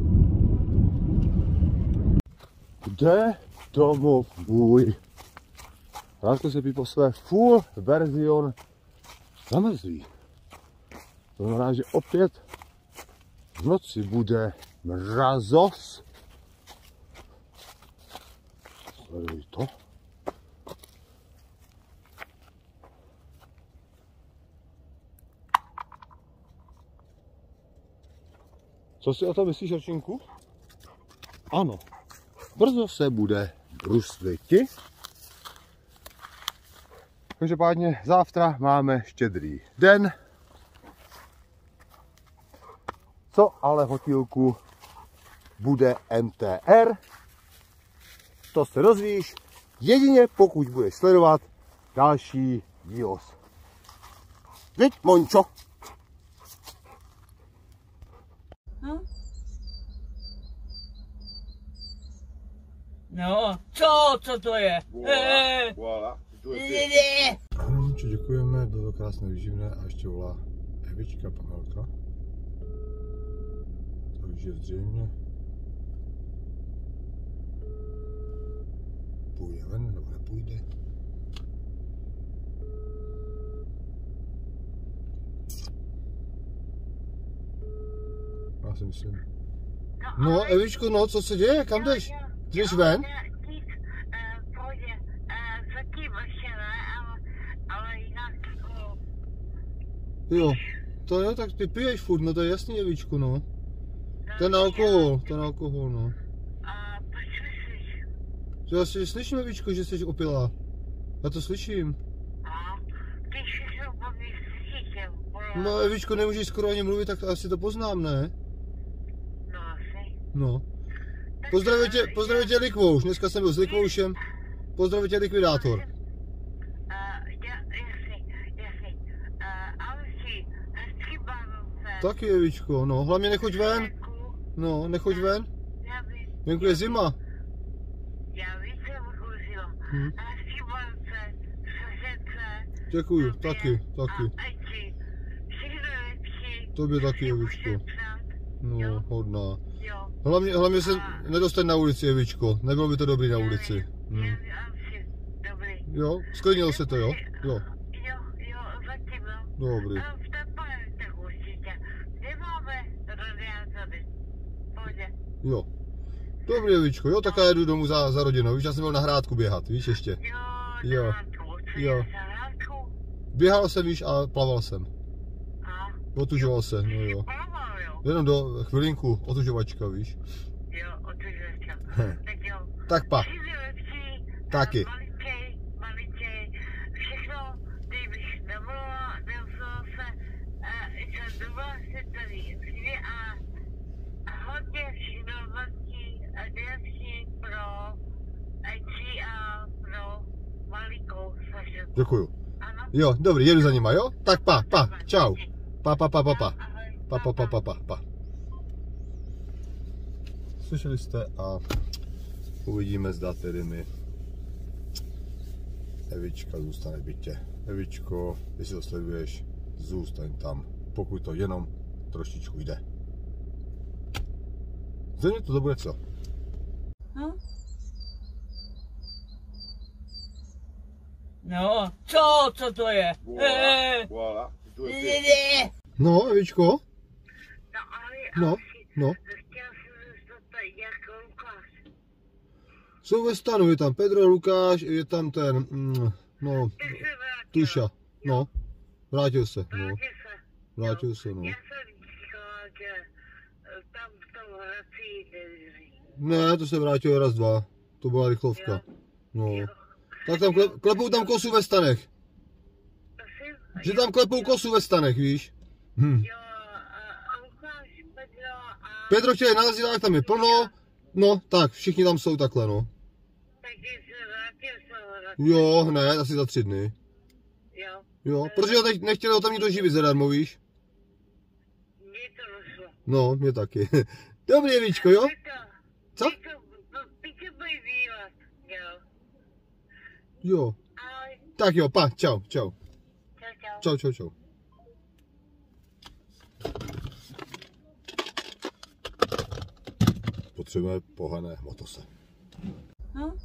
Kde domov můj? Rádko se pí po své full verzion zamrzlý. To znamená, že opět v noci bude mrazos. Sleduj to. Co si o tom myslíš, Arčinku? Ano. Brzo se bude brusviti. Každopádně závtra máme Štědrý den. Co ale hotilku bude MTR? To se dozvíš jedině pokud budeš sledovat další dílos. Viď, Mončo? no, No, co to je? Voilà. Mončo, děkujeme, bylo to krásné, výživné a ještě volá Evička, Pamelka. Takže zřejmě půjde ven, nebo nepůjde. Já si myslím. No, Evičko, no, co se děje? Kam jdeš? Jdeš ven? Jo, to jo, tak ty piješ furt, no to je jasný, Evičku, no. Ten alkohol, no. To já si slyším, Evičko, že jsi opilá. Já to slyším. No, Evičko, nemůžeš skoro ani mluvit, tak asi to poznám, ne? No. Pozdravím tě Likvouš, dneska jsem byl s Likvoušem. Pozdravím tě Likvidátor. Taky, Evičko, no, hlavně nechoď ven. No, nechoď ven. Venku je zima. Děkuju, taky. Tobě taky, Evičko. No, hodná. Hlavně se nedostaň na ulici, Evičko. Nebylo by to dobrý na ulici. Jo, sklidnilo se to, jo? Jo. Dobrý. Jo. Dobrý, Evičko, jo, tak já jedu domů za rodinou. Víš, já jsem byl na hrádku běhat, víš ještě. Jo. Běhal jsem, víš, a plaval jsem. Otužoval se, no jo. Jenom do chvilinku, otužovačka, víš. Jo, otužovačka. Tak jo. Tak pa. Taky. Maličej, všechno, kdybych nevolala, nevzala se, jsem doma se tady dříve a hodně všechno velký a nejlepší pro Eci a pro malikou Sašu. Děkuju. Ano? Jo, dobrý, jedu za nima, jo? Tak pa, čau. Pa. Slyšeli jste a uvidíme, zda tedy mi Evička zůstane v bytě. Evičko, jestli to sleduješ, zůstaň tam, pokud to jenom trošičku jde. Zřejmě to bude co? no, No, co to je? Voilà. No, Evičko? No, ale No. chtěla jsem se zeptat, jak Lukáš. Jsou ve stanu, je tam Pedro, Lukáš, je tam ten, no, Tuša, no, vrátil se, no, vrátil se, no. Já jsem říkala, že tam v tom hrací nevěří. Ne, to se vrátilo raz, dva, to byla rychlovka, no. Tak tam klepou tam kosu ve stanech, Prosím? že tam klepou kosu ve stanech, víš? Jo, Petroště na Lazilách tam je plno, no tak, všichni tam jsou takhle, no. Takže se vrátil se. Jo, hned, asi za 3 dny. Jo. Jo, protože ho teď nechtěli ho tam nikdo živit zadarmo, víš? Mně to došlo. No, mě taky. Dobrý, Víčko, jo? Co? Píče můj výlet, jo. Jo. Ahoj. Tak jo, pa, čau, čau. Čau, čau. Čau, čau, čau. Potřebujeme pohané motose. No,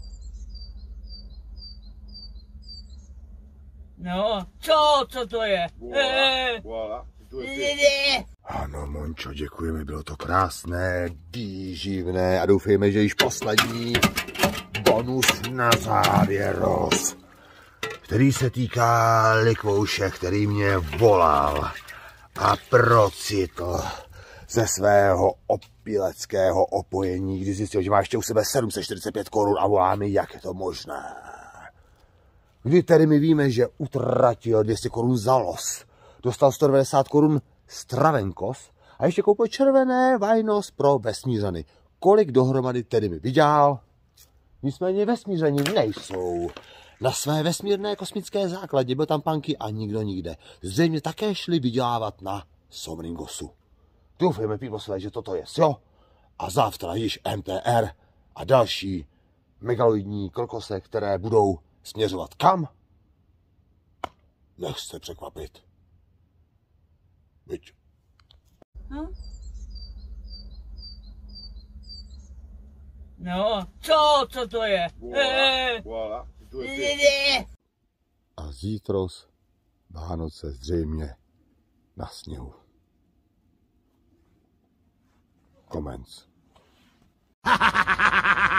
No, co to je? Voilà. Ano, Mončo, děkujeme, bylo to krásné, výživné a doufejme, že již poslední bonus na závěr, který se týká likvouše, který mě volal a procitl ze svého opileckého opojení, kdy zjistil, že má ještě u sebe 745 korun a volá mi, jak je to možné. Kdy tedy my víme, že utratil 200 korun za los, dostal 190 korun stravenkos a ještě koupil červené vajnos pro vesmířany. Kolik dohromady tedy mi vydělal? Nicméně vesmířani nejsou. Na své vesmírné kosmické základě byl tam Panky a nikdo nikde. Zřejmě také šli vydělávat na Somringosu. Doufejme, pívosové, že toto je jo. A závtra již MTR a další megaloidní krokose, které budou směřovat kam? Nech se překvapit. Viď. no. No, co to je? Voilà. A zítros Vánoce zřejmě na sněhu. Komenc.